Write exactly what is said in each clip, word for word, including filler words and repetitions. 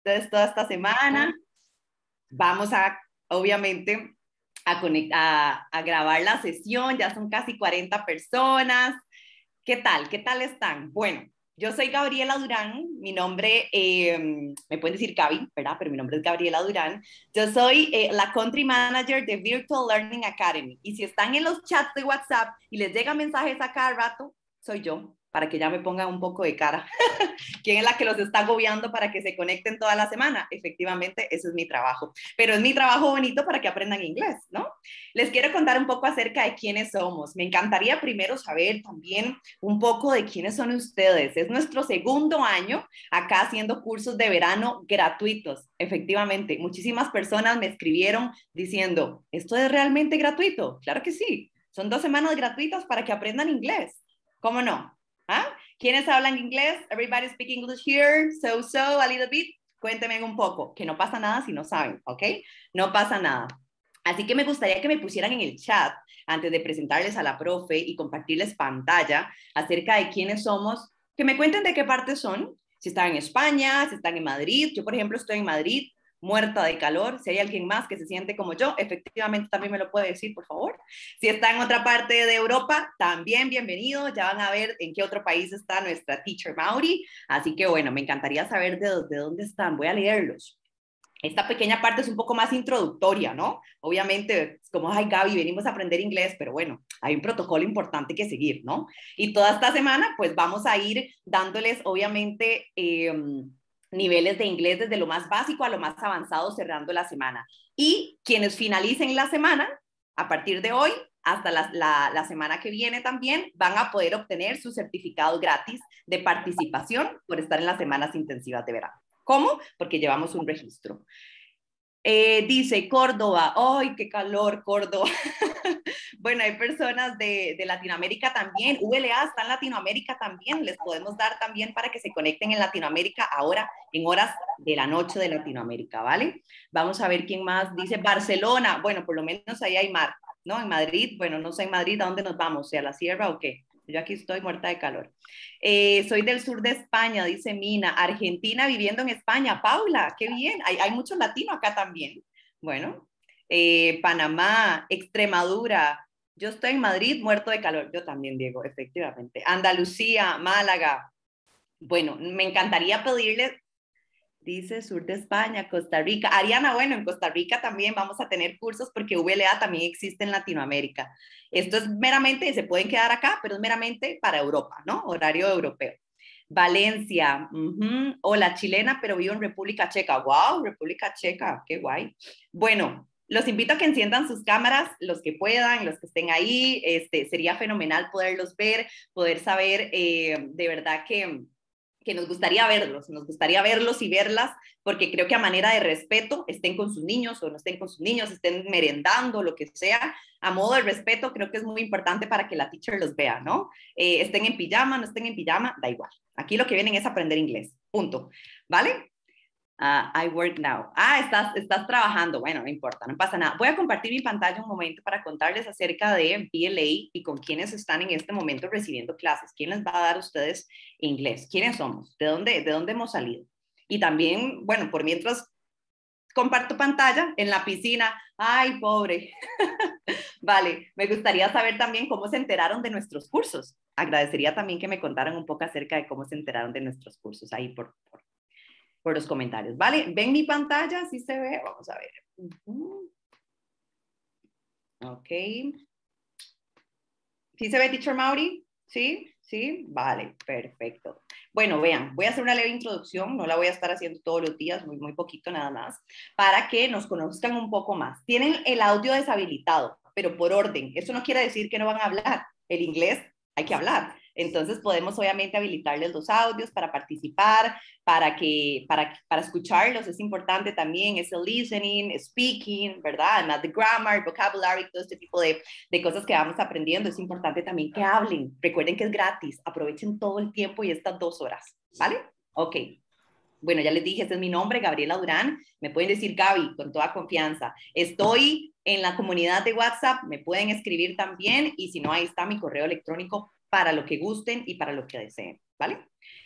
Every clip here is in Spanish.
Entonces, toda esta semana vamos a, obviamente, a, a, a grabar la sesión. Ya son casi cuarenta personas. ¿Qué tal? ¿Qué tal están? Bueno, yo soy Gabriela Durán, mi nombre, eh, me pueden decir Gaby, ¿verdad? Pero mi nombre es Gabriela Durán. Yo soy eh, la Country Manager de Virtual Learning Academy. Y si están en los chats de WhatsApp y les llegan mensajes a cada rato, soy yo, para que ya me pongan un poco de cara. ¿Quién es la que los está agobiando para que se conecten toda la semana? Efectivamente, eso es mi trabajo. Pero es mi trabajo bonito para que aprendan inglés, ¿no? Les quiero contar un poco acerca de quiénes somos. Me encantaría primero saber también un poco de quiénes son ustedes. Es nuestro segundo año acá haciendo cursos de verano gratuitos. Efectivamente, muchísimas personas me escribieron diciendo, ¿esto es realmente gratuito? Claro que sí. Son dos semanas gratuitas para que aprendan inglés. ¿Cómo no? ¿Ah? ¿Quiénes hablan inglés? Everybody speak English here, so, so, a little bit. Cuéntenme un poco, que no pasa nada si no saben, ¿ok? No pasa nada. Así que me gustaría que me pusieran en el chat, antes de presentarles a la profe y compartirles pantalla acerca de quiénes somos, que me cuenten de qué parte son, si están en España, si están en Madrid. Yo, por ejemplo, estoy en Madrid, muerta de calor. Si hay alguien más que se siente como yo, efectivamente también me lo puede decir, por favor. Si está en otra parte de Europa, también bienvenido. Ya van a ver en qué otro país está nuestra teacher Mauri. Así que bueno, me encantaría saber de, de dónde están. Voy a leerlos. Esta pequeña parte es un poco más introductoria, ¿no? Obviamente, es como, ay, Gaby, venimos a aprender inglés, pero bueno, hay un protocolo importante que seguir, ¿no? Y toda esta semana, pues vamos a ir dándoles, obviamente, eh, niveles de inglés desde lo más básico a lo más avanzado, cerrando la semana. Y quienes finalicen la semana, a partir de hoy, hasta la, la, la semana que viene también, van a poder obtener su certificado gratis de participación por estar en las semanas intensivas de verano. ¿Cómo? Porque llevamos un registro. Eh, dice Córdoba, ¡ay, qué calor, Córdoba! Bueno, hay personas de, de Latinoamérica también. U L A está en Latinoamérica también. Les podemos dar también para que se conecten en Latinoamérica ahora en horas de la noche de Latinoamérica, ¿vale? Vamos a ver quién más. Dice Barcelona. Bueno, por lo menos ahí hay mar, ¿no? En Madrid, bueno, no sé en Madrid, ¿a dónde nos vamos? ¿A la sierra o qué? Yo aquí estoy muerta de calor. Eh, soy del sur de España, dice Mina. Argentina viviendo en España. Paula, qué bien. Hay, hay muchos latinos acá también. Bueno, eh, Panamá, Extremadura. Yo estoy en Madrid, muerto de calor. Yo también, Diego, efectivamente. Andalucía, Málaga. Bueno, me encantaría pedirles, dice sur de España, Costa Rica. Ariana, bueno, en Costa Rica también vamos a tener cursos porque V L A también existe en Latinoamérica. Esto es meramente, se pueden quedar acá, pero es meramente para Europa, ¿no? Horario europeo. Valencia, uh-huh. Hola, chilena, pero vivo en República Checa. ¡Wow! República Checa, qué guay. Bueno, los invito a que enciendan sus cámaras, los que puedan, los que estén ahí. Este, sería fenomenal poderlos ver, poder saber eh, de verdad que... que nos gustaría verlos, nos gustaría verlos y verlas, porque creo que a manera de respeto, estén con sus niños o no estén con sus niños, estén merendando, lo que sea, a modo de respeto, creo que es muy importante para que la teacher los vea, ¿no? Eh, estén en pijama, no estén en pijama, da igual. Aquí lo que vienen es aprender inglés, punto, ¿vale? Uh, I work now. Ah, estás, estás trabajando. Bueno, no importa, no pasa nada. Voy a compartir mi pantalla un momento para contarles acerca de B L A y con quiénes están en este momento recibiendo clases. ¿Quién les va a dar a ustedes inglés? ¿Quiénes somos? ¿De dónde, de dónde hemos salido? Y también, bueno, por mientras comparto pantalla en la piscina. Ay, pobre. Vale, me gustaría saber también cómo se enteraron de nuestros cursos. Agradecería también que me contaran un poco acerca de cómo se enteraron de nuestros cursos ahí por, por por los comentarios, ¿vale? ¿Ven mi pantalla? ¿Sí se ve? Vamos a ver. Uh-huh. Ok. ¿Sí se ve, teacher Mauri? ¿Sí? ¿Sí? Vale, perfecto. Bueno, vean, voy a hacer una leve introducción, no la voy a estar haciendo todos los días, muy, muy poquito nada más, para que nos conozcan un poco más. Tienen el audio deshabilitado, pero por orden. Eso no quiere decir que no van a hablar. El inglés hay que hablar. Entonces podemos obviamente habilitarles los audios para participar, para, que, para, para escucharlos. Es importante también ese listening, speaking, ¿verdad? Además de grammar, vocabulary, todo este tipo de, de cosas que vamos aprendiendo. Es importante también que hablen. Recuerden que es gratis. Aprovechen todo el tiempo y estas dos horas, ¿vale? Ok. Bueno, ya les dije, este es mi nombre, Gabriela Durán. Me pueden decir Gaby con toda confianza. Estoy en la comunidad de WhatsApp, me pueden escribir también y si no, ahí está mi correo electrónico para lo que gusten y para lo que deseen, ¿vale?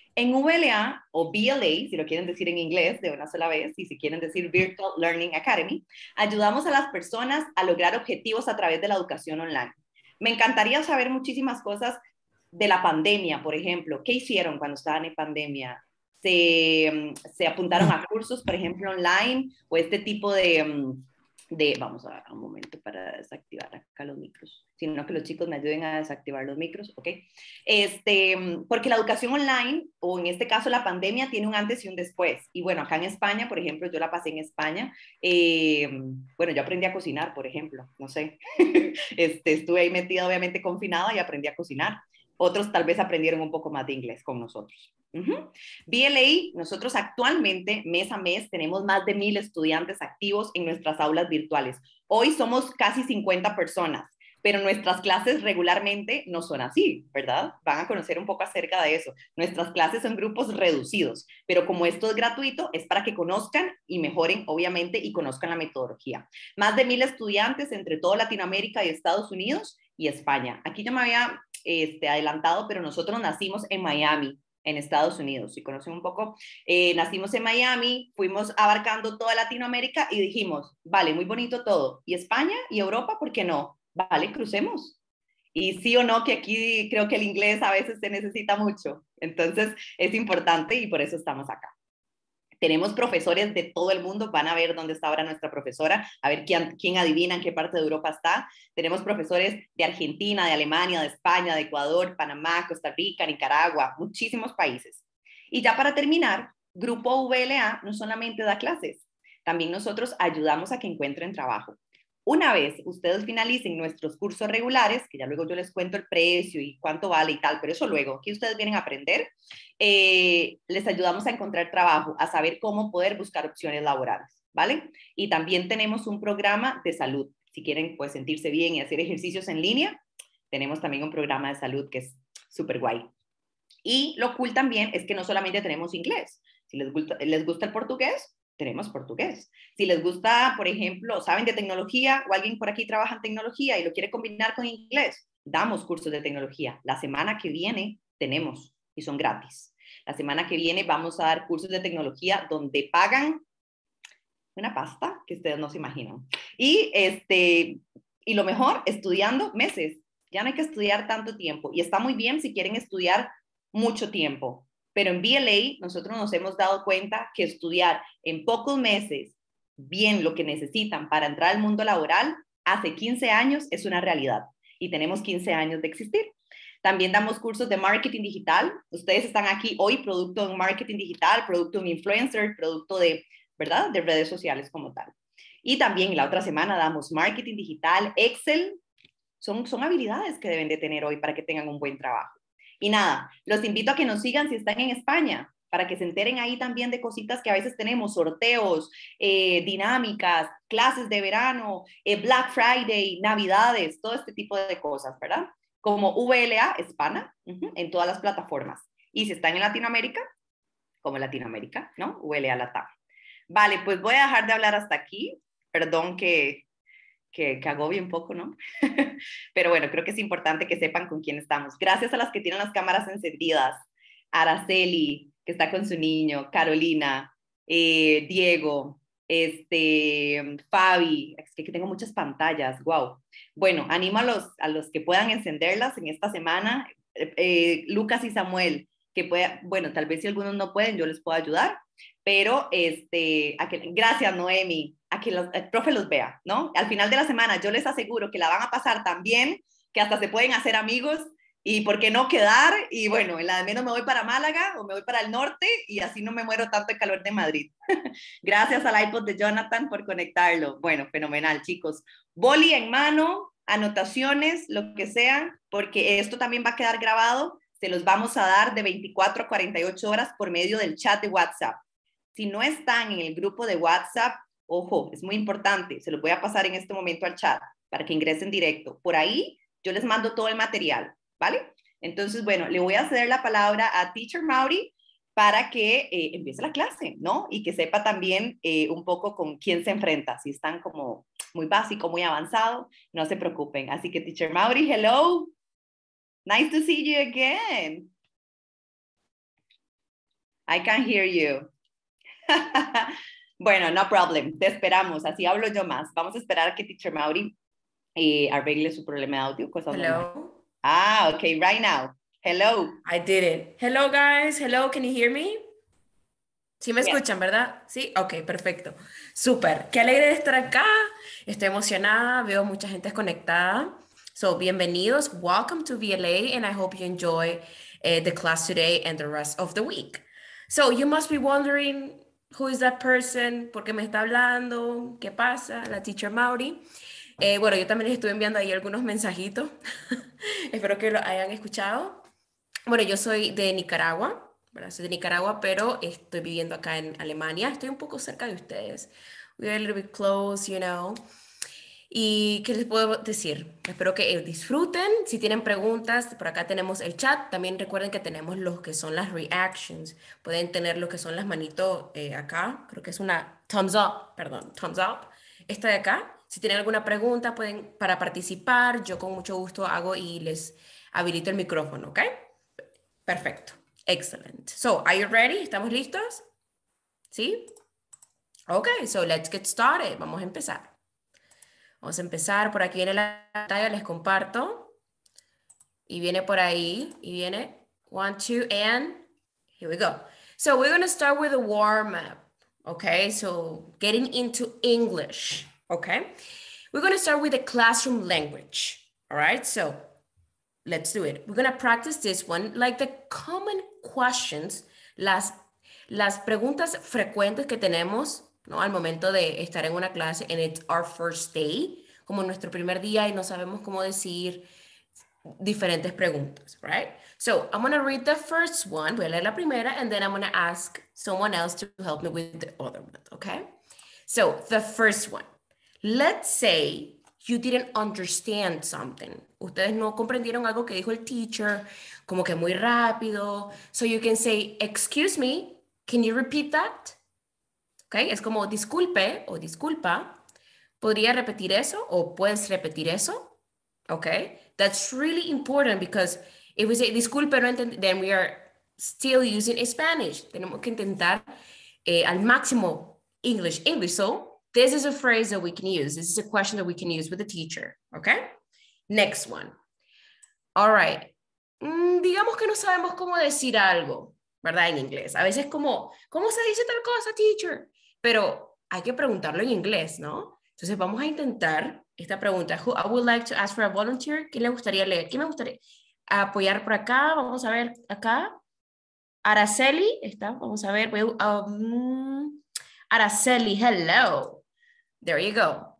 En V L A o V L A, si lo quieren decir en inglés de una sola vez, y si quieren decir Virtual Learning Academy, ayudamos a las personas a lograr objetivos a través de la educación online. Me encantaría saber muchísimas cosas de la pandemia, por ejemplo. ¿Qué hicieron cuando estaban en pandemia? ¿Se, se apuntaron a cursos, por ejemplo, online o este tipo de, de... Vamos a ver un momento para desactivar acá los micros, sino que los chicos me ayuden a desactivar los micros, ¿ok? Este, porque la educación online, o en este caso la pandemia, tiene un antes y un después. Y bueno, acá en España, por ejemplo, yo la pasé en España, eh, bueno, yo aprendí a cocinar, por ejemplo, no sé, este, estuve ahí metida obviamente confinada y aprendí a cocinar. Otros tal vez aprendieron un poco más de inglés con nosotros. Uh-huh. V L A, nosotros actualmente, mes a mes, tenemos más de mil estudiantes activos en nuestras aulas virtuales. Hoy somos casi cincuenta personas, pero nuestras clases regularmente no son así, ¿verdad? Van a conocer un poco acerca de eso. Nuestras clases son grupos reducidos, pero como esto es gratuito, es para que conozcan y mejoren, obviamente, y conozcan la metodología. Más de mil estudiantes entre toda Latinoamérica y Estados Unidos y España. Aquí yo me había este, adelantado, pero nosotros nacimos en Miami, en Estados Unidos. Si conocen un poco, eh, nacimos en Miami, fuimos abarcando toda Latinoamérica y dijimos, vale, muy bonito todo. ¿Y España y Europa? ¿Por qué no? Vale, crucemos. Y sí o no, que aquí creo que el inglés a veces se necesita mucho. Entonces es importante y por eso estamos acá. Tenemos profesores de todo el mundo, van a ver dónde está ahora nuestra profesora, a ver quién, quién adivina en qué parte de Europa está. Tenemos profesores de Argentina, de Alemania, de España, de Ecuador, Panamá, Costa Rica, Nicaragua, muchísimos países. Y ya para terminar, Grupo V L A no solamente da clases, también nosotros ayudamos a que encuentren trabajo. Una vez ustedes finalicen nuestros cursos regulares, que ya luego yo les cuento el precio y cuánto vale y tal, pero eso luego, aquí ustedes vienen a aprender, eh, les ayudamos a encontrar trabajo, a saber cómo poder buscar opciones laborales, ¿vale? Y también tenemos un programa de salud. Si quieren pues sentirse bien y hacer ejercicios en línea, tenemos también un programa de salud que es súper guay. Y lo cool también es que no solamente tenemos inglés, si les gusta, les gusta el portugués, tenemos portugués. Si les gusta, por ejemplo, saben de tecnología o alguien por aquí trabaja en tecnología y lo quiere combinar con inglés, damos cursos de tecnología. La semana que viene tenemos y son gratis. La semana que viene vamos a dar cursos de tecnología donde pagan una pasta que ustedes no se imaginan. Y, este, y lo mejor, estudiando meses. Ya no hay que estudiar tanto tiempo. Y está muy bien si quieren estudiar mucho tiempo. Pero en V L A nosotros nos hemos dado cuenta que estudiar en pocos meses bien lo que necesitan para entrar al mundo laboral hace quince años es una realidad. Y tenemos quince años de existir. También damos cursos de marketing digital. Ustedes están aquí hoy, producto de un marketing digital, producto de un influencer, producto de, ¿verdad?, de redes sociales como tal. Y también la otra semana damos marketing digital, Excel. Son, son habilidades que deben de tener hoy para que tengan un buen trabajo. Y nada, los invito a que nos sigan si están en España, para que se enteren ahí también de cositas que a veces tenemos, sorteos, eh, dinámicas, clases de verano, eh, Black Friday, Navidades, todo este tipo de cosas, ¿verdad? Como V L A Hispana, uh-huh, en todas las plataformas. Y si están en Latinoamérica, como Latinoamérica, ¿no? V L A Latam. Vale, pues voy a dejar de hablar hasta aquí. Perdón que, que, que agobie un poco, ¿no? Pero bueno, creo que es importante que sepan con quién estamos. Gracias a las que tienen las cámaras encendidas. Araceli, que está con su niño, Carolina, eh, Diego, este, Fabi, es que tengo muchas pantallas, wow. Bueno, animo a los, a los que puedan encenderlas en esta semana, eh, eh, Lucas y Samuel, que pueda, bueno, tal vez si algunos no pueden, yo les puedo ayudar, pero este, a que, gracias Noemi, a que los, el profe los vea, ¿no? Al final de la semana yo les aseguro que la van a pasar tan bien que hasta se pueden hacer amigos y por qué no quedar, y bueno, en la de menos me voy para Málaga o me voy para el norte y así no me muero tanto el calor de Madrid. Gracias al iPod de Jonathan por conectarlo. Bueno, fenomenal, chicos. Boli en mano, anotaciones, lo que sea, porque esto también va a quedar grabado. Se los vamos a dar de veinticuatro a cuarenta y ocho horas por medio del chat de WhatsApp. Si no están en el grupo de WhatsApp, ojo, es muy importante, se los voy a pasar en este momento al chat para que ingresen directo. Por ahí yo les mando todo el material, ¿vale? Entonces, bueno, le voy a ceder la palabra a Teacher Mauri para que eh, empiece la clase, ¿no? Y que sepa también eh, un poco con quién se enfrenta. Si están como muy básico, muy avanzado, no se preocupen. Así que, Teacher Mauri, hello. Nice to see you again. I can hear you. Bueno, no problem. Te esperamos. Así hablo yo más. Vamos a esperar a que Teacher Mauri eh, arregle su problema de audio. Cosas Hello. Normales. Ah, okay. Right now. Hello. I did it. Hello, guys. Hello, can you hear me? Sí me Yes. escuchan, ¿verdad? Sí, ok, perfecto. Súper. Qué alegre de estar acá. Estoy emocionada. Veo mucha gente conectada. So, bienvenidos. Welcome to V L A, and I hope you enjoy uh, the class today and the rest of the week. So, you must be wondering, who is that person? ¿Por qué me está hablando? ¿Qué pasa? La teacher Mauri. Eh, bueno, yo también les estuve enviando ahí algunos mensajitos. Espero que lo hayan escuchado. Bueno, yo soy de Nicaragua. ¿Verdad? Soy de Nicaragua, pero estoy viviendo acá en Alemania. Estoy un poco cerca de ustedes. We're a little bit close, you know. ¿Y qué les puedo decir? Espero que disfruten. Si tienen preguntas, por acá tenemos el chat. También recuerden que tenemos los que son las reactions. Pueden tener lo que son las manitos eh, acá. Creo que es una thumbs up, perdón, thumbs up. Esta de acá. Si tienen alguna pregunta, pueden para participar. Yo con mucho gusto hago y les habilito el micrófono, ¿ok? Perfecto. Excellent. So, are you ready? ¿Estamos listos? ¿Sí? Ok, so let's get started. Vamos a empezar. Vamos a empezar. Por aquí viene la pantalla, les comparto. Y viene por ahí. Y viene one, two, and here we go. So, we're going to start with a warm-up. Okay, so getting into English. Okay, we're going to start with the classroom language. All right, so let's do it. We're going to practice this one, like the common questions, las, las preguntas frecuentes que tenemos, ¿no? Al momento de estar en una clase, and it's our first day, como nuestro primer día y no sabemos cómo decir diferentes preguntas, right? So I'm going to read the first one, voy a leer la primera, and then I'm going to ask someone else to help me with the other one, okay? So the first one, let's say you didn't understand something. Ustedes no comprendieron algo que dijo el teacher, como que muy rápido. So you can say, excuse me, can you repeat that? Okay, es como disculpe o disculpa. ¿Podría repetir eso o puedes repetir eso? Okay, that's really important because if we say disculpe, no entendí, then we are still using Spanish. Tenemos que intentar eh, al máximo English, English. So this is a phrase that we can use. This is a question that we can use with the teacher, okay? Next one. All right. Mm, digamos que no sabemos cómo decir algo, ¿verdad? En inglés. A veces como, ¿cómo se dice tal cosa, teacher? Pero hay que preguntarlo en inglés, ¿no? Entonces vamos a intentar esta pregunta. Who, I would like to ask for a volunteer. ¿Quién le gustaría leer? ¿Quién me gustaría apoyar por acá? Vamos a ver acá. Araceli, está, vamos a ver. Um, Araceli, hello. There you go.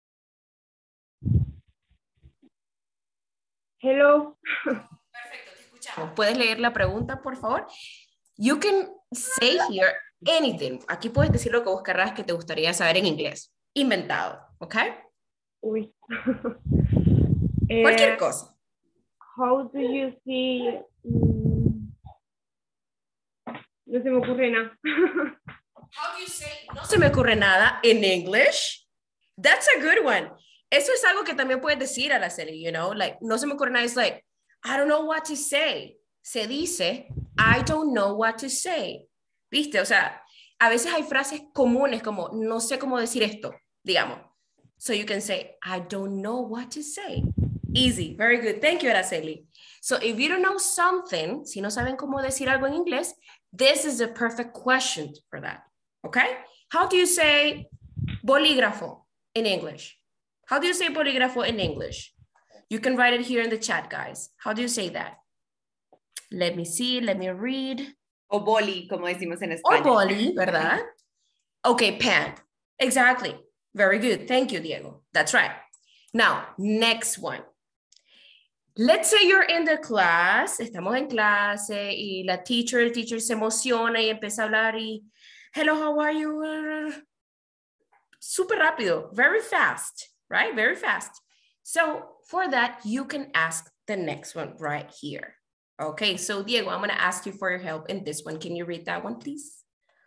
Hello. Perfecto, te escuchamos. ¿Puedes leer la pregunta, por favor? You can say here anything. Aquí puedes decir lo que vos querrás que te gustaría saber en inglés. Inventado, ¿ok? Uy. Cualquier eh, cosa. How do you see? Mm, no se me ocurre nada. How do you say? No se me ocurre nada in English. That's a good one. Eso es algo que también puedes decir, Araceli, you know, like, no se me ocurre nada. It's like, I don't know what to say. Se dice, I don't know what to say. ¿Viste? O sea, a veces hay frases comunes como, no sé cómo decir esto, digamos. So you can say, I don't know what to say. Easy. Very good. Thank you, Araceli. So if you don't know something, si no saben cómo decir algo en inglés, this is the perfect question for that. Okay? How do you say bolígrafo in English? How do you say bolígrafo in English? You can write it here in the chat, guys. How do you say that? Let me see. Let me read. O boli, como decimos en Or español. boli, ¿verdad? Okay, pen. Exactly. Very good. Thank you, Diego. That's right. Now, next one. Let's say you're in the class, estamos en clase y la teacher, el teacher se emociona y empieza a hablar y, hello, how are you? Super rápido, very fast, right? Very fast. So for that, you can ask the next one right here. Okay, so Diego, I'm gonna ask you for your help in this one. Can you read that one, please?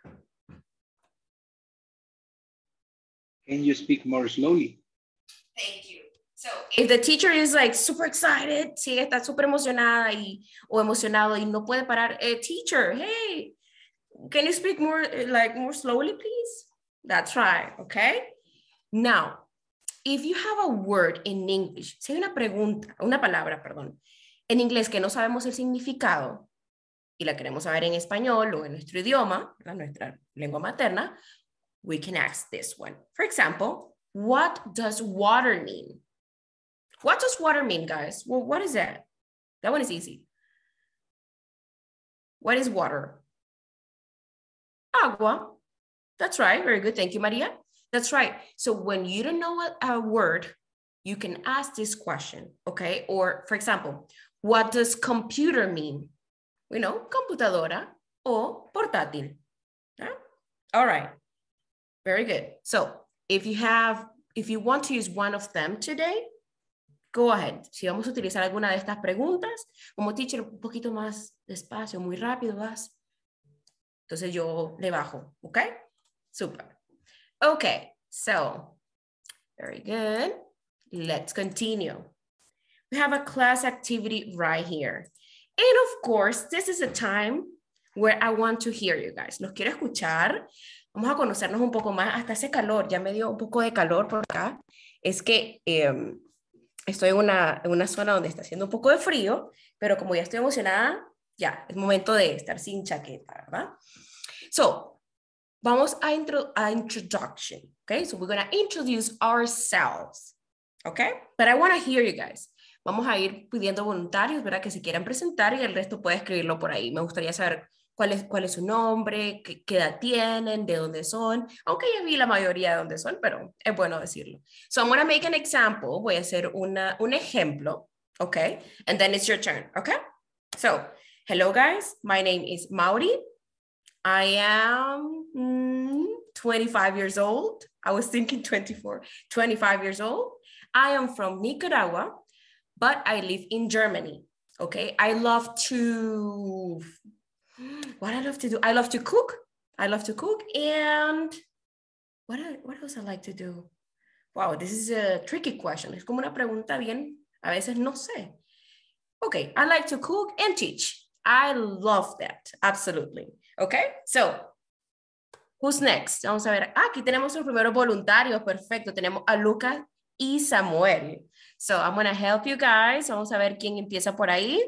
Can you speak more slowly? Thank you. So if the teacher is like super excited, si está super emocionada y, o emocionado y no puede parar, eh, teacher, hey, can you speak more, like more slowly, please? That's right, okay? Now, if you have a word in English, si hay una pregunta, una palabra, perdón, en inglés que no sabemos el significado y la queremos saber en español o en nuestro idioma, la nuestra lengua materna, we can ask this one. For example, what does water mean? What does water mean, guys? Well, what is that? That one is easy. What is water? Agua. That's right. Very good. Thank you, Maria. That's right. So when you don't know a, a word, you can ask this question, okay? Or for example, what does computer mean? We know, computadora o portátil. Yeah? All right. Very good. So if you have, if you want to use one of them today, go ahead. Si vamos a utilizar alguna de estas preguntas, como teacher, un poquito más despacio, muy rápido vas. Entonces yo le bajo, okay? Super. Okay, so very good. Let's continue. We have a class activity right here. And of course, this is a time where I want to hear you guys. Los quiero escuchar. Vamos a conocernos un poco más. Hasta ese calor, ya me dio un poco de calor por acá. Es que eh, estoy en una, en una zona donde está haciendo un poco de frío, pero como ya estoy emocionada, ya, es momento de estar sin chaqueta, ¿verdad? So, vamos a, intro, a introduction, okay? So, we're going to introduce ourselves, okay? But I want to hear you guys. Vamos a ir pidiendo voluntarios, ¿verdad? Que se quieran presentar y el resto puede escribirlo por ahí. Me gustaría saber cuál es, cuál es su nombre, qué, qué edad tienen, de dónde son, aunque ya vi la mayoría de dónde son, pero es bueno decirlo. So, I'm going to make an example. Voy a hacer una, un ejemplo, okay? And then it's your turn, okay? So, hello guys, my name is Mauri. I am mm, twenty-five years old. I was thinking twenty-four, twenty-five years old. I am from Nicaragua, but I live in Germany, okay? I love to, what I love to do? I love to cook. I love to cook and what, what else I like to do? Wow, this is a tricky question. Es como una pregunta bien, a veces no sé. Okay, I like to cook and teach. I love that, absolutely. Okay, so, who's next? Vamos a ver, ah, aquí tenemos los primeros voluntarios, perfecto. Tenemos a Lucas y Samuel. So, I'm going to help you guys. Vamos a ver quién empieza por ahí.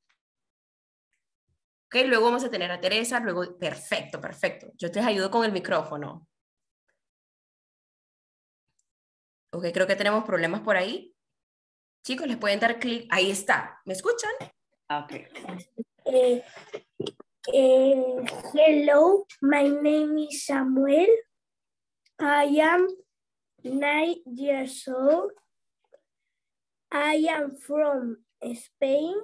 Ok, luego vamos a tener a Teresa, luego, perfecto, perfecto. Yo te ayudo con el micrófono. Ok, creo que tenemos problemas por ahí. Chicos, les pueden dar clic. Ahí está. ¿Me escuchan? Ok. Uh, uh, hello, my name is Samuel. I am nine years old. I am from Spain.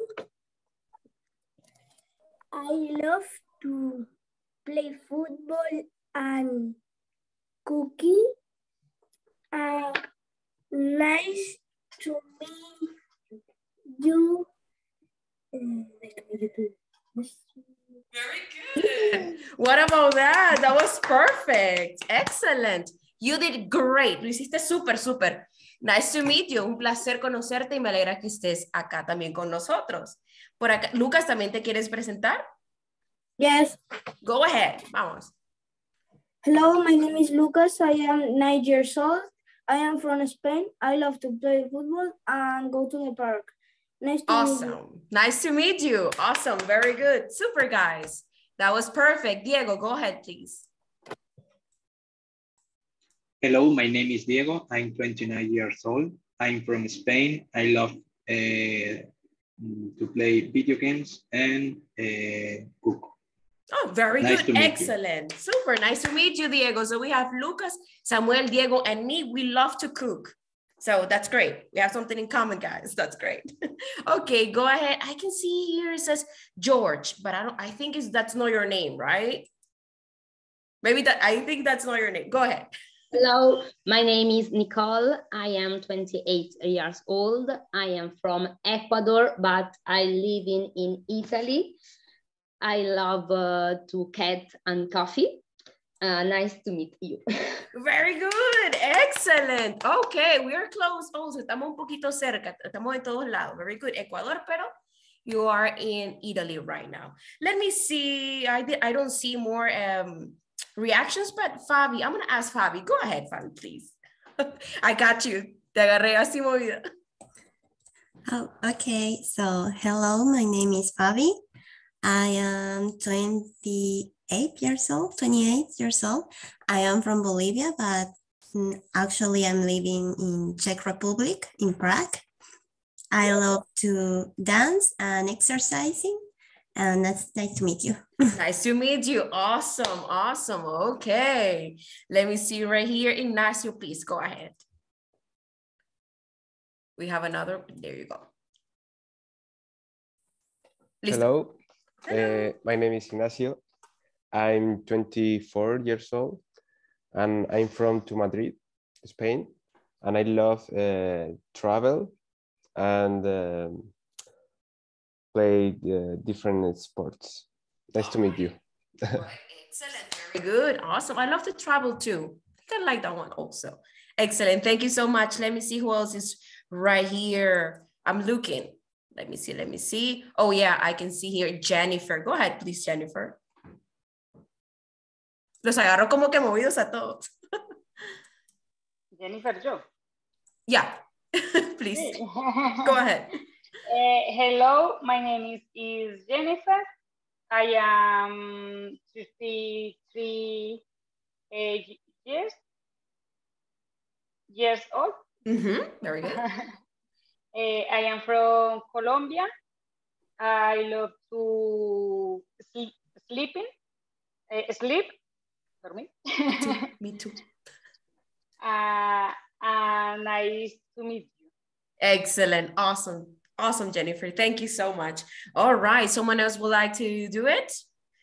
I love to play football and cooking. Uh, nice to meet you. Very good. What about that? That was perfect. Excellent. You did great. Lo hiciste súper, súper. Nice to meet you. Un placer conocerte y me alegra que estés acá también con nosotros. Por acá, Lucas, ¿también te quieres presentar? Yes. Go ahead. Vamos. Hello, my name is Lucas. I am nine years old. I am from Spain. I love to play football and go to the park. Nice to Awesome. meet you. Nice to meet you. Awesome. Very good. Super, guys. That was perfect. Diego, go ahead, please. Hello, my name is Diego. I'm twenty-nine years old. I'm from Spain. I love uh, to play video games and uh, cook. Oh, very Nice good. to meet Excellent. Super. Nice to meet you, Diego. So we have Lucas, Samuel, Diego, and me. We love to cook. So that's great. We have something in common, guys. That's great. Okay, go ahead. I can see here it says George, but I don't, I think it's, that's not your name, right? Maybe that, I think that's not your name. Go ahead. Hello, my name is Nicole. I am twenty-eight years old. I am from Ecuador, but I live in, in Italy. I love uh, to cat and coffee. Uh, nice to meet you. Very good. Excellent. Okay, we're close also. Estamos un poquito cerca. Estamos en todos lados. Very good. Ecuador, pero You are in Italy right now. Let me see. I did. I don't see more um, reactions, but Fabi, I'm gonna ask Fabi. Go ahead, Fabi, please. I got you. Te agarré así movida. Oh, okay. So, hello, my name is Fabi. I am twenty-eight years old, twenty-eight years old. I am from Bolivia, but actually I'm living in Czech Republic, in Prague. I love to dance and exercising, and that's nice to meet you. Nice to meet you. Awesome, awesome. Okay. Let me see right here. Ignacio, please go ahead. We have another. There you go. Listo. Hello. Hello. Uh, my name is Ignacio. I'm twenty-four years old, and I'm from to Madrid, Spain, and I love uh, travel and um, play uh, different sports. Nice to meet you. Excellent, very good, awesome. I love to travel too. I think I like that one also. Excellent, thank you so much. Let me see who else is right here. I'm looking. Let me see, let me see. Oh yeah, I can see here Jennifer. Go ahead, please, Jennifer. Los agarro como que movidos a todos. Jennifer, yo. Yeah, please, go ahead. Uh, hello, my name is, is Jennifer. I am fifty-three uh, years, years old. Mm-hmm. Very good. uh, I am from Colombia. I love to sleep, sleeping, uh, sleep, for me. Me too. Me too. Uh, and nice to meet you. Excellent. Awesome. Awesome, Jennifer. Thank you so much. All right. Someone else would like to do it?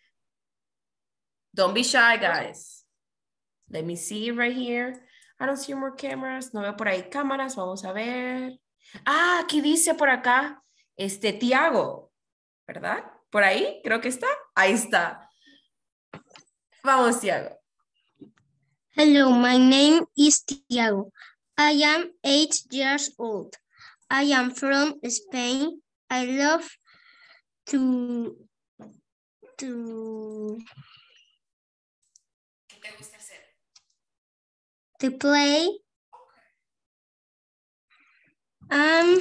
Don't be shy, guys. Let me see right here. I don't see more cameras. No veo por ahí cámaras. Vamos a ver. Ah, aquí dice por acá, este, Tiago, ¿verdad? Por ahí, creo que está. Ahí está. Vamos, Tiago. Hello, my name is Tiago. I am eight years old. I am from Spain. I love to to ¿Qué te gusta hacer? to play um,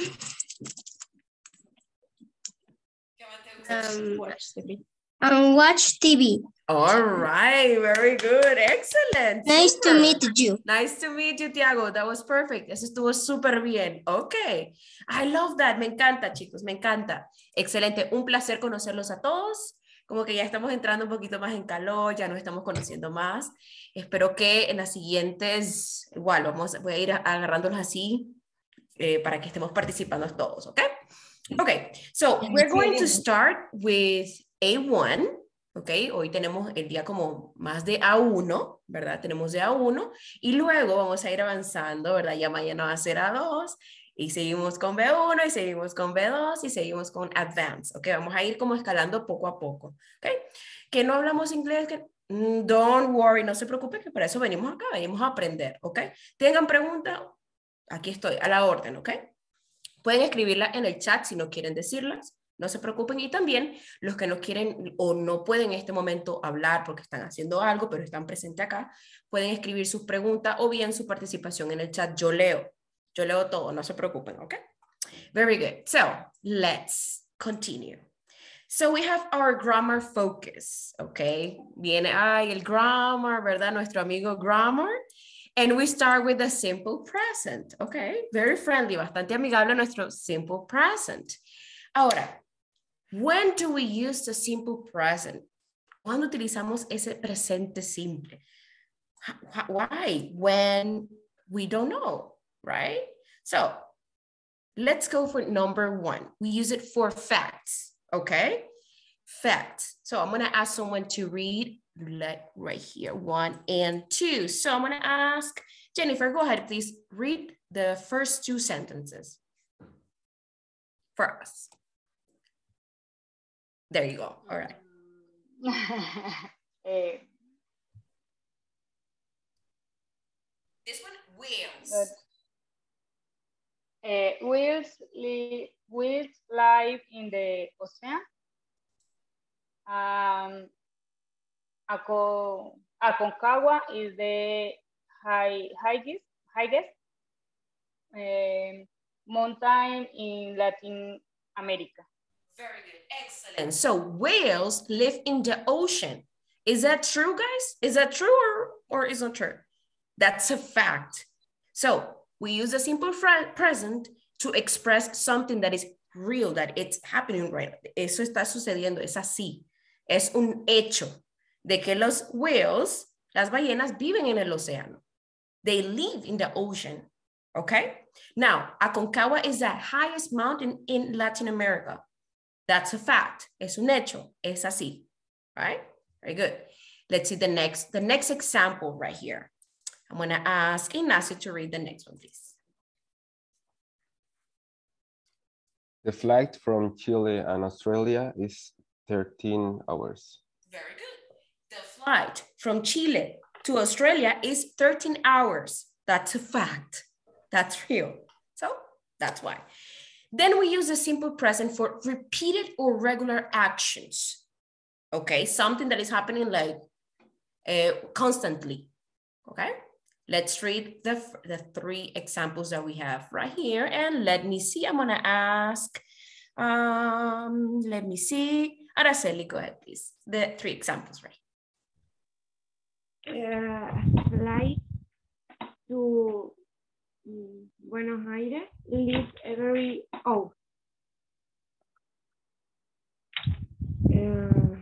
um and watch T V. All right, very good, excellent. Nice Super. to meet you. Nice to meet you, Tiago. That was perfect. Eso estuvo súper bien. Okay, I love that. Me encanta, chicos, me encanta. Excelente, un placer conocerlos a todos. Como que ya estamos entrando un poquito más en calor, ya nos estamos conociendo más. Espero que en las siguientes, igual, vamos, voy a ir agarrándolos así eh, para que estemos participando todos, ¿ok? Okay, so we're going to start with A one. Ok, hoy tenemos el día como más de A uno, ¿verdad? Tenemos de A uno y luego vamos a ir avanzando, ¿verdad? Ya mañana va a ser A dos y seguimos con B uno y seguimos con B dos y seguimos con Advanced, ¿ok? Vamos a ir como escalando poco a poco, ¿ok? Que no hablamos inglés, que don't worry, no se preocupen, que para eso venimos acá, venimos a aprender, ¿ok? Tengan preguntas, aquí estoy, a la orden, ¿ok? Pueden escribirla en el chat si no quieren decirlas. No se preocupen, y también los que no quieren o no pueden en este momento hablar porque están haciendo algo, pero están presentes acá, pueden escribir sus preguntas o bien su participación en el chat. Yo leo, yo leo todo, no se preocupen, ¿ok? Very good. So, let's continue. So, we have our grammar focus, ¿ok? Viene, ay, el grammar, ¿verdad? Nuestro amigo grammar. And we start with the simple present, ¿ok? Very friendly, bastante amigable nuestro simple present. Ahora, when do we use the simple present? ¿Cuándo utilizamos ese presente simple? Why? When we don't know, right? So, let's go for number one. We use it for facts, okay? Facts. So, I'm going to ask someone to read let, right here, one and two. So, I'm going to ask Jennifer, go ahead, please. Read the first two sentences for us. There you go. All right. eh, This one, wheels. Uh, whales, li whales live in the ocean. Um, Aco Aconcagua is the high, highest, highest um, mountain in Latin America. Very good, excellent. So whales live in the ocean. Is that true, guys? Is that true or, or is not true? That's a fact. So we use the simple present to express something that is real, that it's happening right. Eso está sucediendo, es así. Es un hecho de que los whales, las ballenas, viven en el océano. They live in the ocean, okay? Now, Aconcagua is the highest mountain in Latin America. That's a fact. Es un hecho. Es así, right? Very good. Let's see the next, the next example right here. I'm gonna ask Ignacio to read the next one, please. The flight from Chile and Australia is thirteen hours. Very good. The flight from Chile to Australia is thirteen hours. That's a fact. That's real. So that's why. Then we use the simple present for repeated or regular actions. Okay, something that is happening like uh, constantly. Okay, let's read the, the three examples that we have right here. And let me see, I'm gonna ask, um, let me see. Araceli, go ahead, please. The three examples, right? Uh, flight to um, Buenos Aires, leave every, oh. Uh,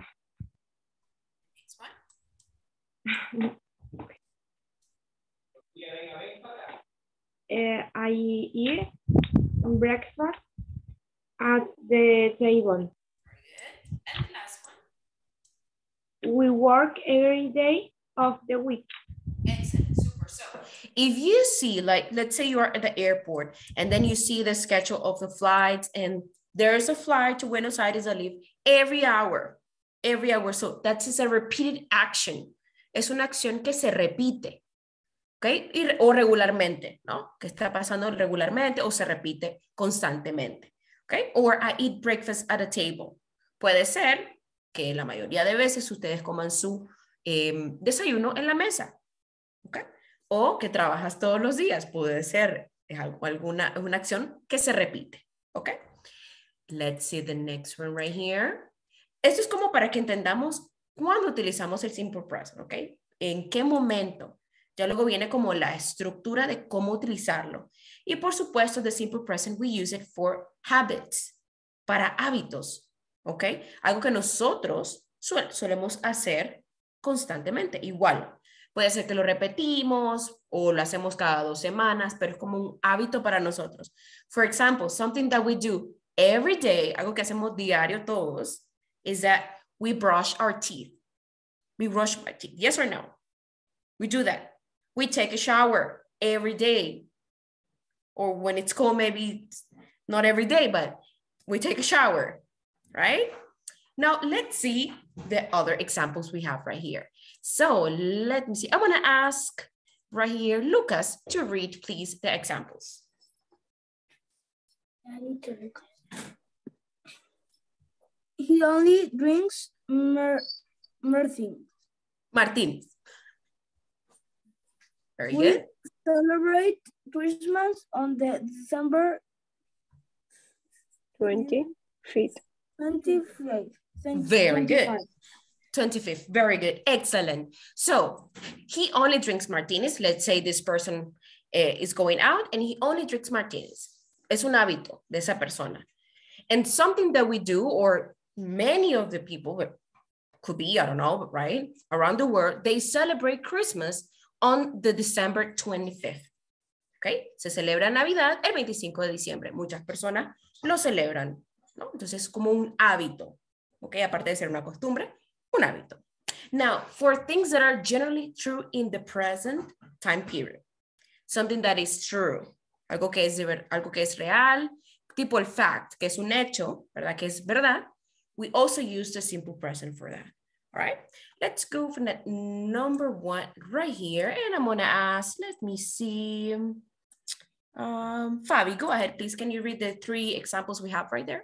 uh, I eat breakfast at the table. And the last one. We work every day of the week. Excellent, super. So if you see, like, let's say you are at the airport and then you see the schedule of the flights and there's a flight to Buenos Aires that leave every hour, every hour. So that is a repeated action. Es una acción que se repite, ¿ok? Y, o regularmente, ¿no? Que está pasando regularmente o se repite constantemente, ¿ok? Or I eat breakfast at a table. Puede ser que la mayoría de veces ustedes coman su eh, desayuno en la mesa, ¿ok? O que trabajas todos los días. Puede ser es algo, alguna una acción que se repite, ¿ok? Let's see the next one right here. Esto es como para que entendamos cuándo utilizamos el simple present, ¿ok? En qué momento. Ya luego viene como la estructura de cómo utilizarlo. Y por supuesto, the simple present, we use it for habits, para hábitos, ¿ok? Algo que nosotros suel solemos hacer constantemente, igual. Puede ser que lo repetimos o lo hacemos cada dos semanas, pero es como un hábito para nosotros. For example, something that we do every day, algo que hacemos diario todos, is that we brush our teeth. We brush our teeth, yes or no? We do that. We take a shower every day. Or when it's cold, maybe not every day, but we take a shower, right? Now, let's see the other examples we have right here. So let me see. I want to ask right here, Lucas, to read, please, the examples. He only drinks mer Martin. Martínez. Very we good. Celebrate Christmas on the December twenty-fifth. twenty-fifth. Very good. twenty-fifth. Very good. Excellent. So he only drinks martinis. Let's say this person uh, is going out and he only drinks martinis. Es un hábito de esa persona. And something that we do, or many of the people, could be, I don't know, right? Around the world, they celebrate Christmas on the December twenty-fifth. Okay? Se celebra Navidad el veinticinco de diciembre. Muchas personas lo celebran, ¿no? Entonces es como un hábito. Okay? Aparte de ser una costumbre, un hábito. Now, for things that are generally true in the present time period, something that is true, algo que es, algo que es real, tipo el fact, que es un hecho, ¿verdad? Que es verdad, we also use the simple present for that. All right, let's go for that number one right here. And I'm gonna ask, let me see. Um, Fabi, go ahead, please. Can you read the three examples we have right there?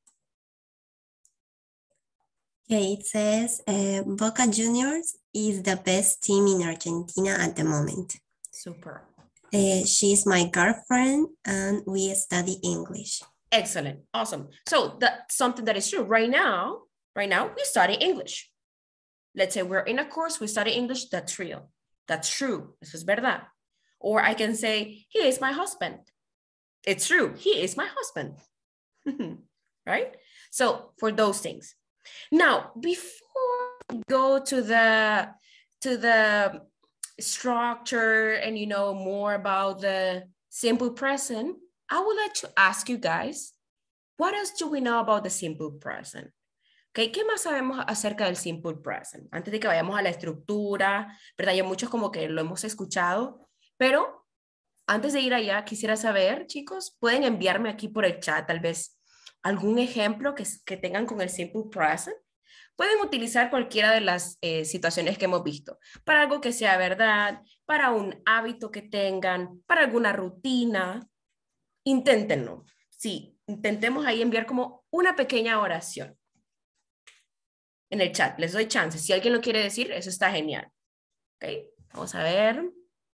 Okay, it says uh, Boca Juniors is the best team in Argentina at the moment. Super. Uh, she's my girlfriend and we study English. Excellent. Awesome. So that's something that is true. Right now, right now, we study English. Let's say we're in a course, we study English. That's real. That's true. Eso es verdad. Or I can say, he is my husband. It's true. He is my husband. Right? So for those things. Now, before we go to the, to the structure and, you know, more about the simple present, I would like to ask you guys, what else do we know about the simple present? Okay, ¿qué más sabemos acerca del simple present? Antes de que vayamos a la estructura, ¿verdad? Ya muchos como que lo hemos escuchado, pero antes de ir allá, quisiera saber, chicos, pueden enviarme aquí por el chat tal vez algún ejemplo que, que tengan con el simple present. Pueden utilizar cualquiera de las eh, situaciones que hemos visto, para algo que sea verdad, para un hábito que tengan, para alguna rutina. Inténtenlo. Sí, intentemos ahí enviar como una pequeña oración. En el chat, les doy chance. Si alguien lo quiere decir, eso está genial. Ok, vamos a ver.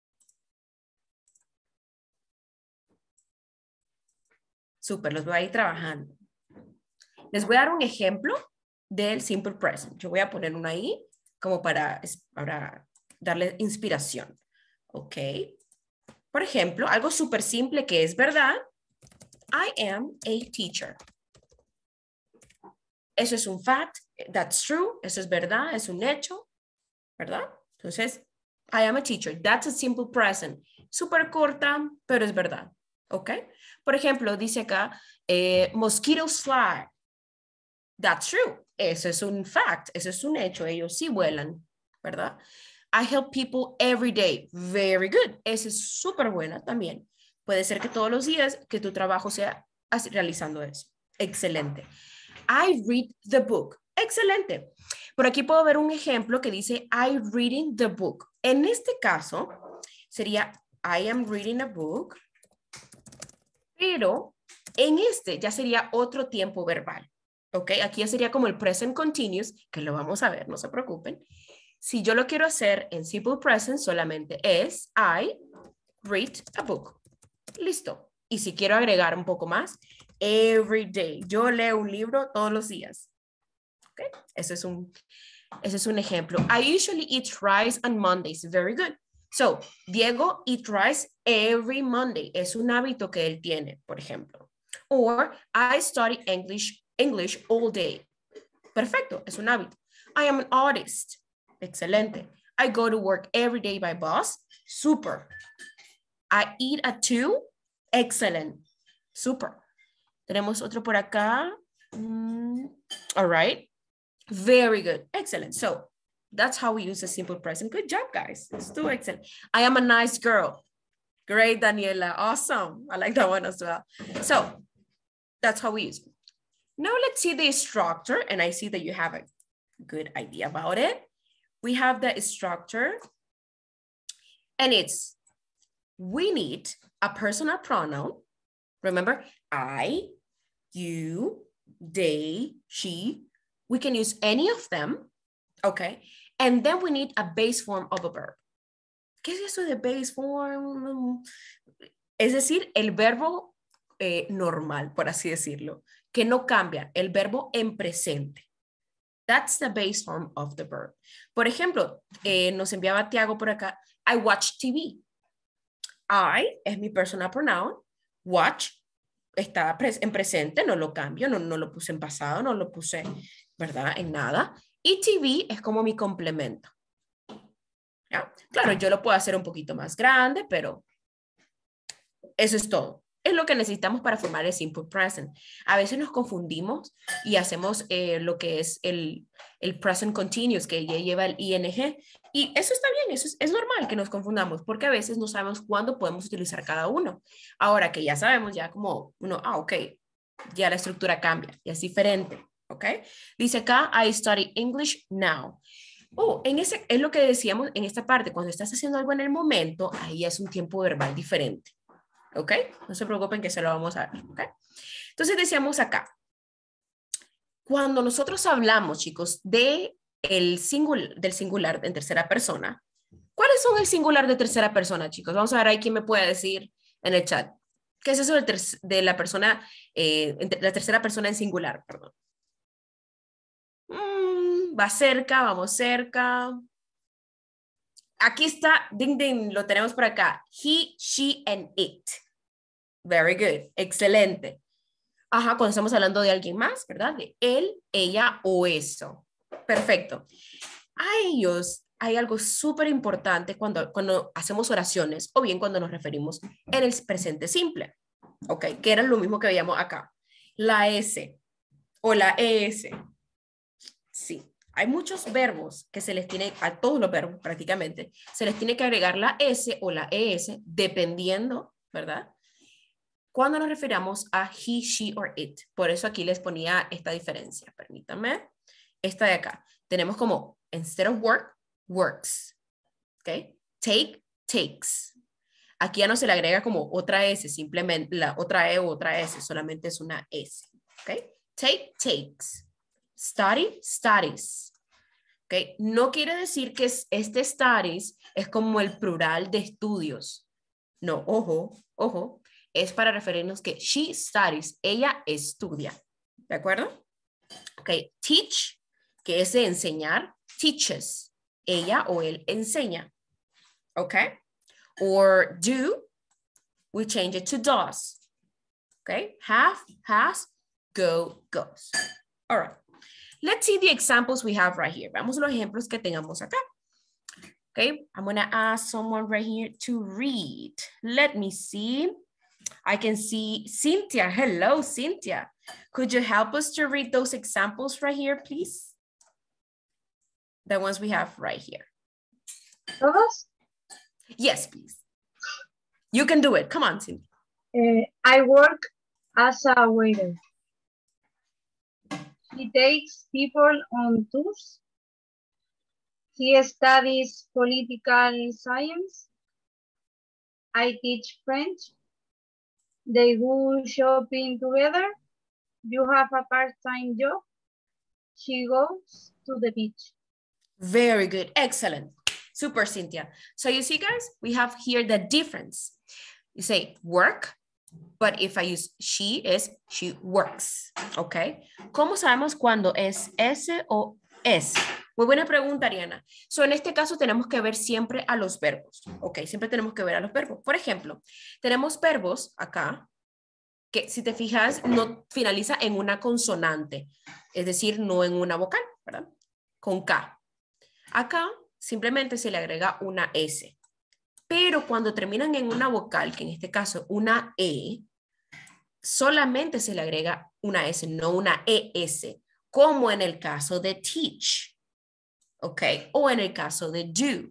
Súper, los voy a ir trabajando. Les voy a dar un ejemplo del simple present. Yo voy a poner uno ahí como para, para darle inspiración. Ok. Por ejemplo, algo súper simple que es verdad. I am a teacher. Eso es un fact. That's true. Eso es verdad. Es un hecho. ¿Verdad? Entonces, I am a teacher. That's a simple present. Súper corta, pero es verdad. ¿Ok? Por ejemplo, dice acá, eh, mosquitoes fly. That's true. Eso es un fact. Eso es un hecho. Ellos sí vuelan. ¿Verdad? I help people every day. Very good. Esa es súper buena también. Puede ser que todos los días que tu trabajo sea así, realizando eso. Excelente. I read the book. Excelente. Por aquí puedo ver un ejemplo que dice I reading the book. En este caso sería I am reading a book, pero en este ya sería otro tiempo verbal. ¿Ok? Aquí ya sería como el present continuous, que lo vamos a ver, no se preocupen. Si yo lo quiero hacer en simple present, solamente es I read a book. Listo. Y si quiero agregar un poco más, every day. Yo leo un libro todos los días. ¿Ok? Ese es un, ese es un ejemplo. I usually eat rice on Mondays. Very good. So, Diego eat rice every Monday. Es un hábito que él tiene, por ejemplo. Or, I study English, English all day. Perfecto, es un hábito. I am an artist. Excelente. I go to work every day by bus. Super. I eat at two. Excellent. Super. Tenemos otro por acá. Mm, all right. Very good. Excellent. So that's how we use the simple present. Good job, guys. Let's do excellent. I am a nice girl. Great, Daniela. Awesome. I like that one as well. So that's how we use it. Now let's see the structure. And I see that you have a good idea about it. We have the structure. And it's, we need a personal pronoun. Remember, I, you, they, she. We can use any of them, okay? And then we need a base form of a verb. ¿Qué es eso de base form? Es decir, el verbo eh, normal, por así decirlo, que no cambia, el verbo en presente. That's the base form of the verb. Por ejemplo, eh, nos enviaba Tiago por acá, I watch T V. I es mi personal pronoun, watch está pres en presente, no lo cambio, no, no lo puse en pasado, no lo puse, ¿verdad? En nada. Y T V es como mi complemento. ¿Ya? Claro, yo lo puedo hacer un poquito más grande, pero eso es todo. Es lo que necesitamos para formar el simple present. A veces nos confundimos y hacemos eh, lo que es el, el present continuous, que ya lleva el ing. Y eso está bien, eso es, es normal que nos confundamos, porque a veces no sabemos cuándo podemos utilizar cada uno. Ahora que ya sabemos, ya como uno, ah, ok, ya la estructura cambia, ya es diferente, ¿ok? Dice acá, I study English now. Oh, en ese, es lo que decíamos en esta parte, cuando estás haciendo algo en el momento, ahí es un tiempo verbal diferente. ¿Ok? No se preocupen que se lo vamos a ver. ¿Ok? Entonces decíamos acá, cuando nosotros hablamos, chicos, de el singular, del singular en tercera persona, ¿cuáles son el singular de tercera persona, chicos? Vamos a ver ahí quién me puede decir en el chat. ¿Qué es eso de, ter de la persona, eh, la tercera persona en singular? Perdón. Mm, va cerca, vamos cerca. Aquí está, ding, ding, lo tenemos por acá. He, she, and it. Very good, excelente. Ajá, cuando estamos hablando de alguien más, ¿verdad? De él, ella o eso. Perfecto. A ellos hay algo súper importante cuando, cuando hacemos oraciones o bien cuando nos referimos en el presente simple. Ok, que era lo mismo que veíamos acá. La S o la E S. Sí, hay muchos verbos que se les tiene, a todos los verbos prácticamente, se les tiene que agregar la S o la E S dependiendo, ¿verdad? Cuando nos referamos a he, she or it. Por eso aquí les ponía esta diferencia. Permítanme. Esta de acá. Tenemos como, instead of work, works. ¿Ok? Take, takes. Aquí ya no se le agrega como otra S, simplemente la otra E o otra S, solamente es una S. ¿Ok? Take, takes. Study, studies. ¿Ok? No quiere decir que este studies es como el plural de estudios. No, ojo, ojo. Es para referirnos que she studies, ella estudia. ¿De acuerdo? Ok, teach, que es de enseñar, teaches, ella o él enseña. Ok, or do, we change it to does. Ok, have, has, go, goes. All right, let's see the examples we have right here. Vamos a los ejemplos que tengamos acá. Okay, I'm gonna ask someone right here to read. Let me see. I can see Cynthia. Hello, Cynthia. Could you help us to read those examples right here, please? The ones we have right here. ¿Todos? Yes, please. You can do it. Come on, Cynthia. Uh, I work as a waiter. He takes people on tours. He studies political science. I teach French. They go shopping together. You have a part-time job. She goes to the beach. Very good. Excellent. Super, Cynthia. So you see, guys, we have here the difference. You say work, but if I use she is, she works. Okay. ¿Cómo sabemos cuando es S o S? Muy buena pregunta, Ariana. So, en este caso tenemos que ver siempre a los verbos. Ok, siempre tenemos que ver a los verbos. Por ejemplo, tenemos verbos acá que, si te fijas, no finaliza en una consonante. Es decir, no en una vocal, ¿verdad? Con K. Acá simplemente se le agrega una S. Pero cuando terminan en una vocal, que en este caso una E, solamente se le agrega una S, no una E S, como en el caso de teach. ¿Ok? O en el caso de do.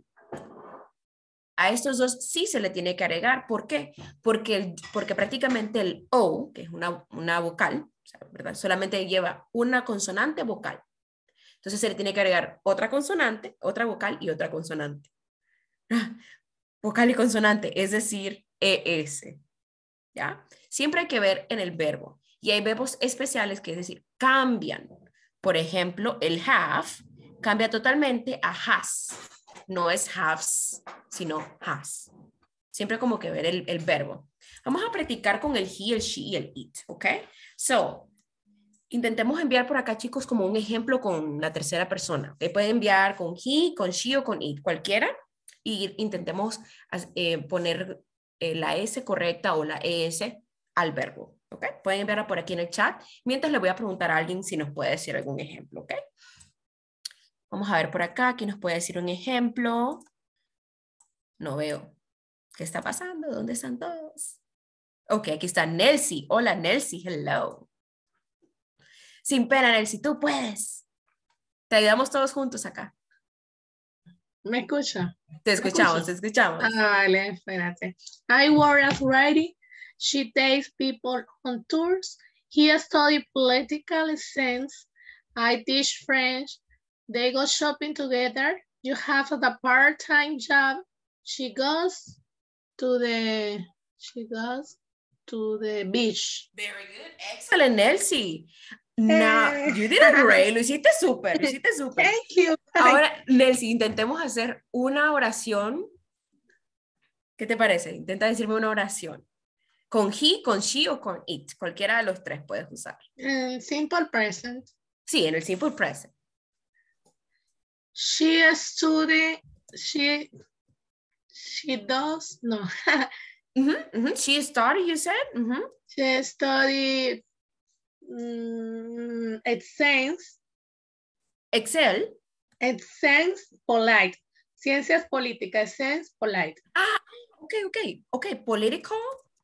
A estos dos sí se le tiene que agregar. ¿Por qué? Porque, el, porque prácticamente el O, que es una, una vocal, ¿verdad? Solamente lleva una consonante vocal. Entonces se le tiene que agregar otra consonante, otra vocal y otra consonante. Vocal y consonante, es decir, E S. ¿Ya? Siempre hay que ver en el verbo. Y hay verbos especiales que, es decir, cambian. Por ejemplo, el have cambia totalmente a has. No es haves, sino has. Siempre como que ver el, el verbo. Vamos a practicar con el he, el she y el it, ¿ok? So, intentemos enviar por acá, chicos, como un ejemplo con la tercera persona. ¿Okay? Pueden enviar con he, con she o con it, cualquiera. Y intentemos eh, poner eh, la S correcta o la E S al verbo. ¿Ok? Pueden enviarla por aquí en el chat. Mientras le voy a preguntar a alguien si nos puede decir algún ejemplo. ¿Ok? Vamos a ver por acá. ¿Quién nos puede decir un ejemplo? No veo. ¿Qué está pasando? ¿Dónde están todos? Ok, aquí está Nelsie. Hola, Nelsie. Hello. Sin pena, Nelsie. Tú puedes. Te ayudamos todos juntos acá. ¿Me escucha? Te escuchamos, te escuchamos. Ah, vale, espérate. I work as writing. She takes people on tours. He studies political science. I teach French. They go shopping together. You have a part-time job. She goes to the She goes to the beach. Very good. Excellent, Nelsie. Now, Eh. you did a great. Lo hiciste súper, lo hiciste súper. Thank you. Ahora, Nelsie, intentemos hacer una oración. ¿Qué te parece? Intenta decirme una oración. Con he, con she o con it. Cualquiera de los tres puedes usar. In simple present. Sí, en el simple present. She study, she, she does, no. Mm-hmm, mm-hmm. She studied, you said? Mm-hmm. She studied um, exams. Excel. Exams polite. Ciencias políticas, exams polite. Ah, okay, okay. Okay, political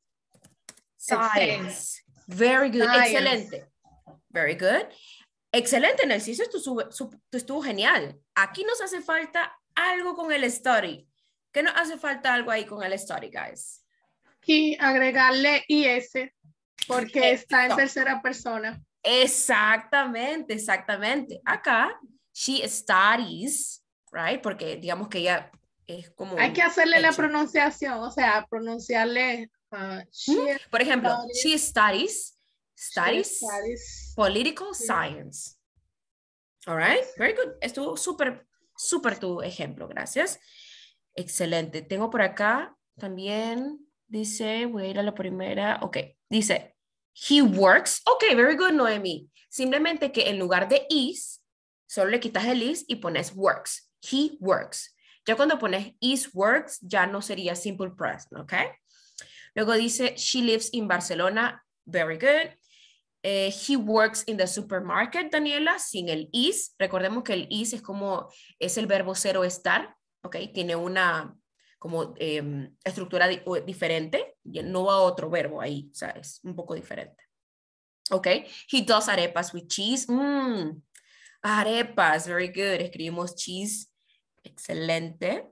science. Very good. Science. Excelente. Very good. Excelente, Nelsie. Eso estuvo, estuvo genial. Aquí nos hace falta algo con el study. ¿Qué nos hace falta algo ahí con el study, guys? Y agregarle is porque Exacto. está en tercera persona. Exactamente, exactamente. Acá, she studies, right? Porque digamos que ella es como... Hay que hacerle la hecho. pronunciación, o sea, pronunciarle. Uh, she Por ejemplo, studies, she studies, studies, she studies. political Sí. science. All right, very good. Estuvo súper, súper tu ejemplo, gracias. Excelente. Tengo por acá también, dice, voy a ir a la primera, ok, dice, he works, ok, very good, Noemi. Simplemente que en lugar de is, solo le quitas el is y pones works, he works. Ya cuando pones is works, ya no sería simple present, ok. Luego dice, she lives in Barcelona, very good. Uh, he works in the supermarket, Daniela, sin el is. Recordemos que el is es como, es el verbo ser o estar, ¿ok? Tiene una como eh, estructura di diferente, no va otro verbo ahí, o sea, es un poco diferente. ¿Ok? He does arepas with cheese. Mm, arepas, very good. Escribimos cheese, excelente.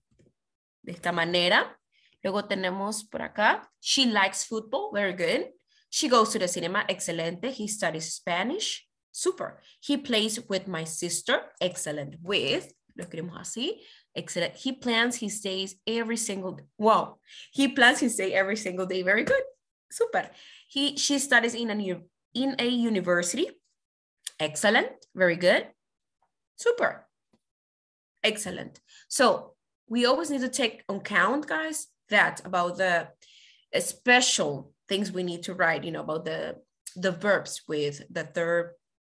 De esta manera. Luego tenemos por acá, she likes football, very good. She goes to the cinema, excelente. He studies Spanish, super. He plays with my sister, excellent. With, lo escribimos así, excellent. He plans his days every single day. Wow. He plans his day every single day, very good, super. He, she studies in a, in a university, excellent, very good, super, excellent. So we always need to take on count, guys, that about the special things we need to write, you know, about the, the verbs with the third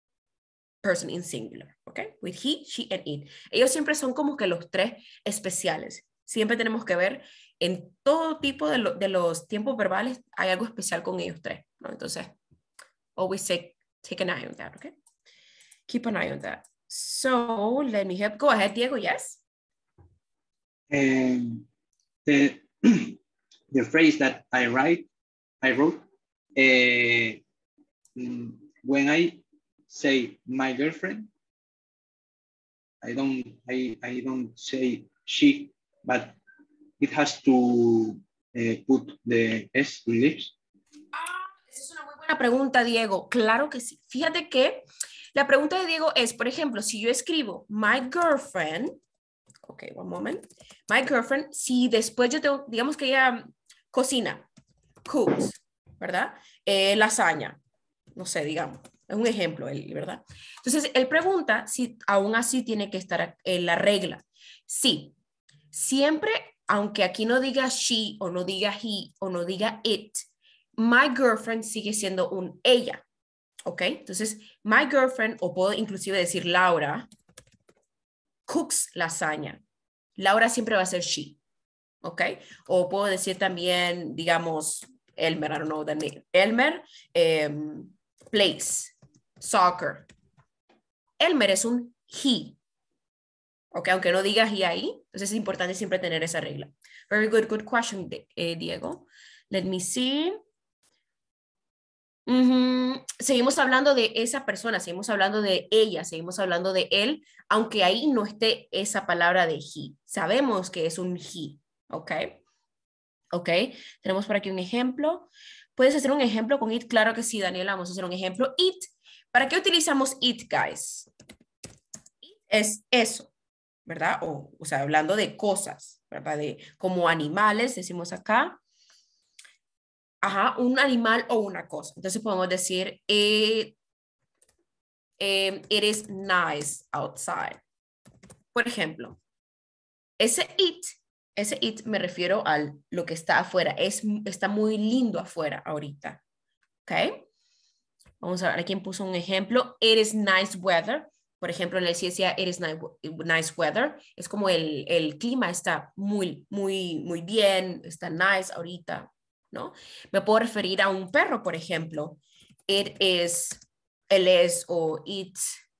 person in singular, okay? With he, she, and it. Ellos siempre son como que los tres especiales. Siempre tenemos que ver en todo tipo de, lo, de los tiempos verbales, hay algo especial con ellos tres, ¿no? Entonces, always take, take an eye on that, okay? Keep an eye on that. So, let me help. Go ahead, Diego, yes? Um, the, the phrase that I write, I wrote, uh, when I say my girlfriend, I don't, I, I don't say she, but it has to uh, put the S in lips. Ah, esa es una muy buena pregunta, Diego. Claro que sí. Fíjate que la pregunta de Diego es, por ejemplo, si yo escribo my girlfriend, ok, one moment, my girlfriend, si después yo tengo, digamos que ella cocina, cooks, ¿verdad? Eh, lasaña, no sé, digamos, es un ejemplo, él, ¿verdad? Entonces, él pregunta si aún así tiene que estar en la regla. Sí, siempre, aunque aquí no diga she, o no diga he, o no diga it, my girlfriend sigue siendo un ella, ¿ok? Entonces, my girlfriend, o puedo inclusive decir Laura, cooks lasaña. Laura siempre va a ser she, ¿ok? O puedo decir también, digamos, Elmer, I don't know the name. Elmer um, plays soccer. Elmer es un he, ¿ok? Aunque no diga he ahí, entonces es importante siempre tener esa regla. Very good, good question, eh, Diego. Let me see. Uh-huh. Seguimos hablando de esa persona, seguimos hablando de ella, seguimos hablando de él, aunque ahí no esté esa palabra de he. Sabemos que es un he, ¿ok? ¿Ok? Tenemos por aquí un ejemplo. ¿Puedes hacer un ejemplo con it? Claro que sí, Daniela, vamos a hacer un ejemplo. It. ¿Para qué utilizamos it, guys? It es eso, ¿verdad? O, o sea, hablando de cosas, ¿verdad? De, como animales, decimos acá. ajá, un animal o una cosa. Entonces podemos decir, it, um, it is nice outside. Por ejemplo, ese it, ese it me refiero a lo que está afuera. Es, está muy lindo afuera ahorita. ¿Ok? Vamos a ver, ¿quién puso un ejemplo? It is nice weather. Por ejemplo, en la ciencia, it is nice, nice weather. Es como el, el clima está muy, muy, muy bien, está nice ahorita, ¿no? Me puedo referir a un perro, por ejemplo. It is, él es o it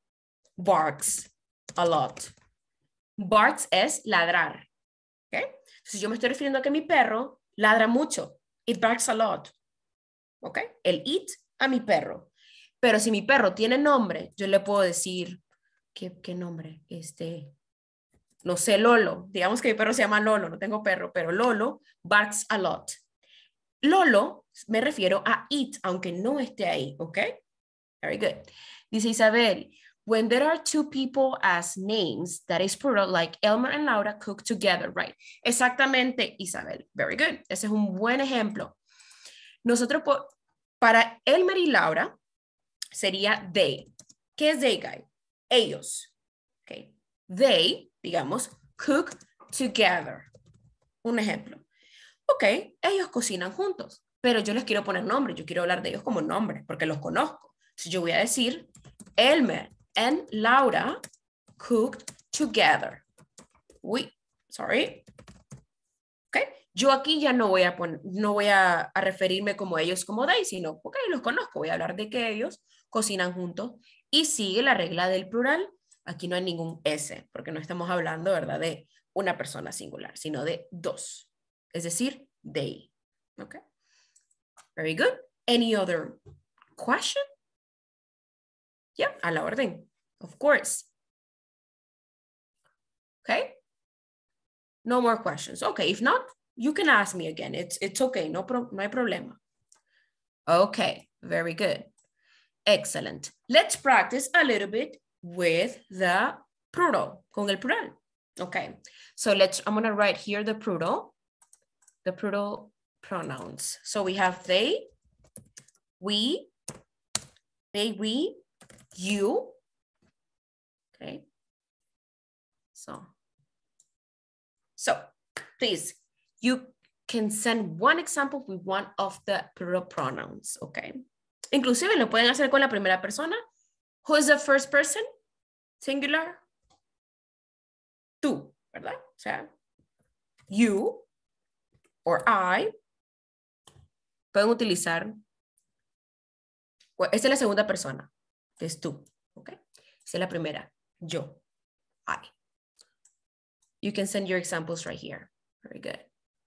barks a lot. Barks es ladrar, ¿ok? Entonces yo me estoy refiriendo a que mi perro ladra mucho. It barks a lot, ¿ok? El it a mi perro. Pero si mi perro tiene nombre, yo le puedo decir, ¿qué, qué nombre? Este, no sé, Lolo. Digamos que mi perro se llama Lolo, no tengo perro, pero Lolo barks a lot. Lolo me refiero a it, aunque no esté ahí, ¿ok? Very good. Dice Isabel, when there are two people as names, that is plural, like Elmer and Laura cook together, right? Exactamente, Isabel. Very good. Ese es un buen ejemplo. Nosotros, para Elmer y Laura, sería they. ¿Qué es they, guy? Ellos. Okay. They, digamos, cook together. Un ejemplo. Ok, ellos cocinan juntos, pero yo les quiero poner nombre. Yo quiero hablar de ellos como nombre, porque los conozco. Entonces yo voy a decir, Elmer and Laura cooked together. Uy, sorry. Ok, yo aquí ya no voy a poner, no voy a, a referirme como ellos como they, sino, ok, los conozco. Voy a hablar de que ellos cocinan juntos y sigue la regla del plural. Aquí no hay ningún S, porque no estamos hablando, ¿verdad?, de una persona singular, sino de dos. Es decir, they. Okay. Very good. Any other question? Yeah, a la orden. Of course. Okay. No more questions. Okay, if not, you can ask me again. It's, it's okay. No, pro no hay problema. Okay, very good. Excellent. Let's practice a little bit with the plural, con el plural. Okay, so let's, I'm gonna write here the plural, the plural pronouns. So we have they, we, they, we, you. Okay, so, so please, you can send one example with one of the plural pronouns, okay? Inclusive lo pueden hacer con la primera persona. Who is the first person? Singular. Tú, ¿verdad? O sea, you or I pueden utilizar. Esta es la segunda persona, que es tú, ¿ok? Esta es la primera, yo, I. You can send your examples right here. Very good.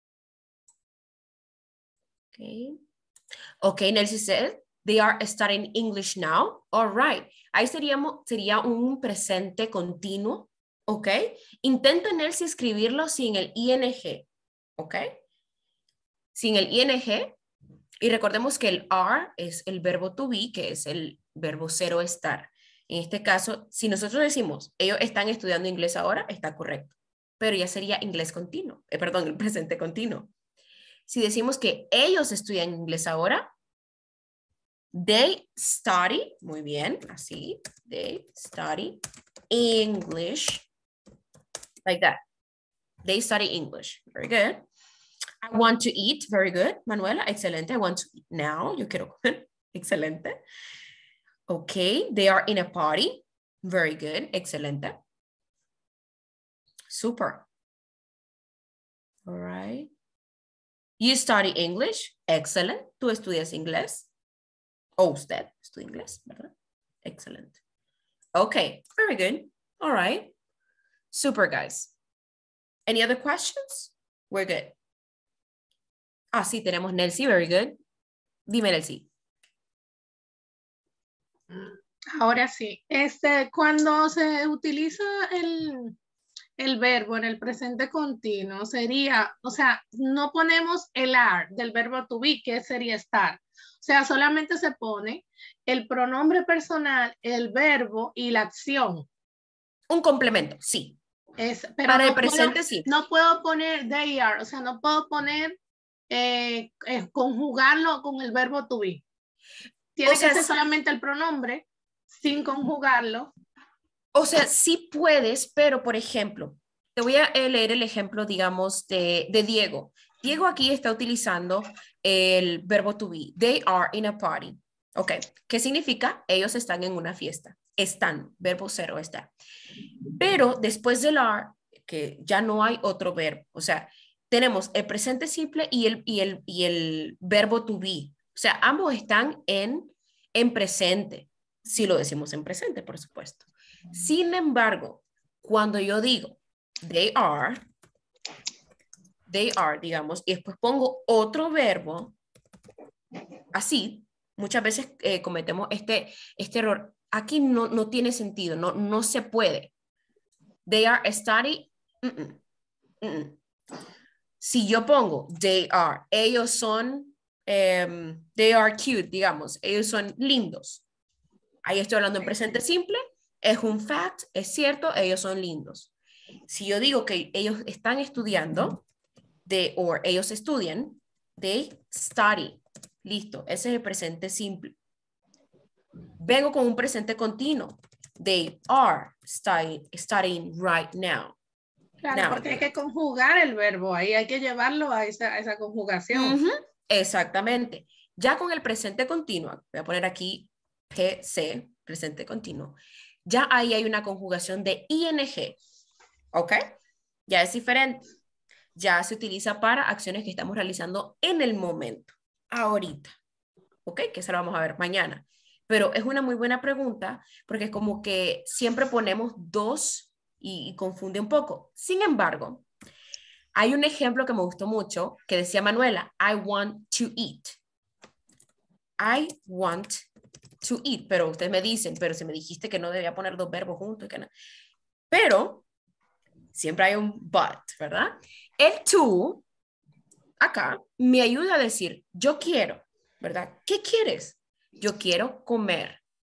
Okay. Okay, Nelsie said, they are studying English now. All right. Ahí seríamos, sería un presente continuo. Ok. Intenta, Nelsie, escribirlo sin el ing. Ok. Sin el ing. Y recordemos que el are es el verbo to be, que es el verbo ser o estar. En este caso, si nosotros decimos, ellos están estudiando inglés ahora, está correcto. Pero ya sería inglés continuo. Eh, perdón, el presente continuo. Si decimos que ellos estudian inglés ahora, they study, muy bien, así, they study English, like that. They study English, very good. I want to eat, very good, Manuela, excelente. I want to eat now, yo quiero comer, excelente. Okay, they are in a party, very good, excelente. Super. All right. You study English, excellent. Tú estudias inglés. O usted estudia inglés, ¿verdad? Excellent. Okay, very good. All right. Super, guys. Any other questions? We're good. Ah, sí, tenemos Nelsie, very good. Dime, Nelsie. Ahora sí. Este, cuando se utiliza el, el verbo en el presente continuo, sería, o sea, no ponemos el are del verbo to be, que sería estar. O sea, solamente se pone el pronombre personal, el verbo y la acción. Un complemento, sí. Es, pero Para no el presente, puedo, sí. No puedo poner they are, o sea, no puedo poner eh, eh, conjugarlo con el verbo to be. Tiene O sea, que ser sí. solamente el pronombre sin conjugarlo. O sea, sí puedes, pero por ejemplo, te voy a leer el ejemplo, digamos, de, de Diego. Diego aquí está utilizando el verbo to be. They are in a party. Ok, ¿qué significa? Ellos están en una fiesta. Están, verbo cero está. Pero después del are, que ya no hay otro verbo. O sea, tenemos el presente simple y el, y el, y el verbo to be. O sea, ambos están en, en presente. Si lo decimos en presente, por supuesto. Sin embargo, cuando yo digo they are, they are, digamos, y después pongo otro verbo, así, muchas veces eh, cometemos este, este error. Aquí no, no tiene sentido, no, no se puede. They are study. Mm -mm, mm -mm. Si yo pongo they are, ellos son, um, they are cute, digamos, ellos son lindos. Ahí estoy hablando en presente simple. Es un fact, es cierto, ellos son lindos. Si yo digo que ellos están estudiando, they, or ellos estudian, they study. Listo, ese es el presente simple. Vengo con un presente continuo. They are studying, studying right now. Claro, now, porque hay que conjugar el verbo ahí, hay que llevarlo a esa, a esa conjugación. Uh-huh, exactamente. Ya con el presente continuo, voy a poner aquí P C, presente continuo. Ya ahí hay una conjugación de ing, ¿ok? Ya es diferente. Ya se utiliza para acciones que estamos realizando en el momento, ahorita, ¿ok? Que eso lo vamos a ver mañana. Pero es una muy buena pregunta porque es como que siempre ponemos dos y, y confunde un poco. Sin embargo, hay un ejemplo que me gustó mucho que decía Manuela, I want to eat. I want to eat, pero ustedes me dicen, pero si me dijiste que no debía poner dos verbos juntos, que no. Pero siempre hay un but, ¿verdad? El to, acá, me ayuda a decir, yo quiero, ¿verdad? ¿Qué quieres? Yo quiero comer.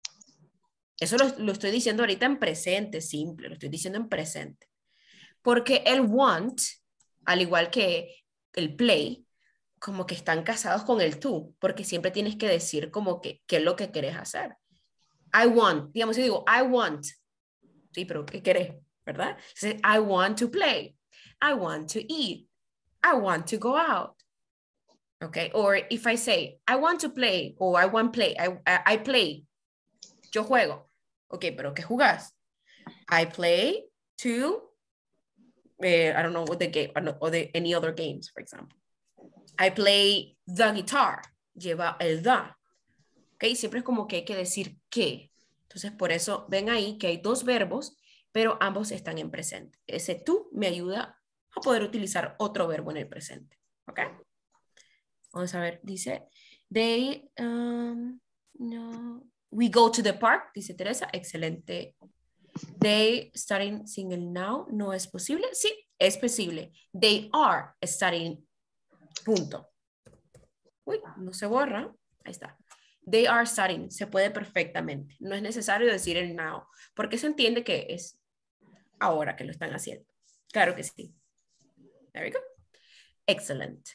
Eso lo, lo estoy diciendo ahorita en presente, simple, lo estoy diciendo en presente. Porque el want, al igual que el play, como que están casados con el to, porque siempre tienes que decir como que qué es lo que quieres hacer. I want, digamos, yo digo, I want. Sí, pero ¿qué querés? ¿Verdad? Entonces, I want to play. I want to eat. I want to go out. Okay, or if I say, I want to play, or I want play, I, I, I play. Yo juego. Ok, pero ¿qué jugás? I play to, uh, I don't know what the game, or the, any other games, for example. I play the guitar. Lleva el the. Ok, siempre es como que hay que decir qué. Entonces, por eso ven ahí que hay dos verbos, pero ambos están en presente. Ese tú me ayuda a poder utilizar otro verbo en el presente. Ok. Vamos a ver, dice, they, um, no, we go to the park, dice Teresa, excelente. They studying single now, no es posible. Sí, es posible. They are studying. Punto. Uy, no se borra. Ahí está. They are studying. Se puede perfectamente. No es necesario decir el now, porque se entiende que es ahora que lo están haciendo. Claro que sí. There we go. Excellent.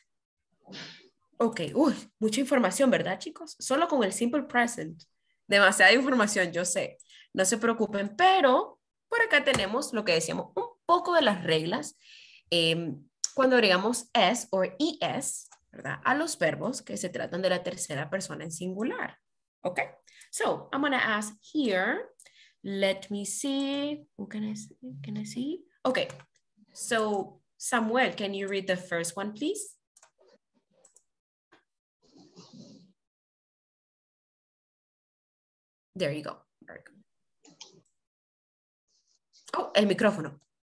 Ok. Uy, mucha información, ¿verdad, chicos? Solo con el simple present. Demasiada información, yo sé. No se preocupen, pero por acá tenemos lo que decíamos, un poco de las reglas. Eh, cuando agregamos s o es, ¿verdad? A los verbos que se tratan de la tercera persona en singular. Okay, so I'm going to ask here. Let me see. Who can I see? Can I see? Okay, so Samuel, can you read the first one, please? There you go. Very good. Oh, el micrófono.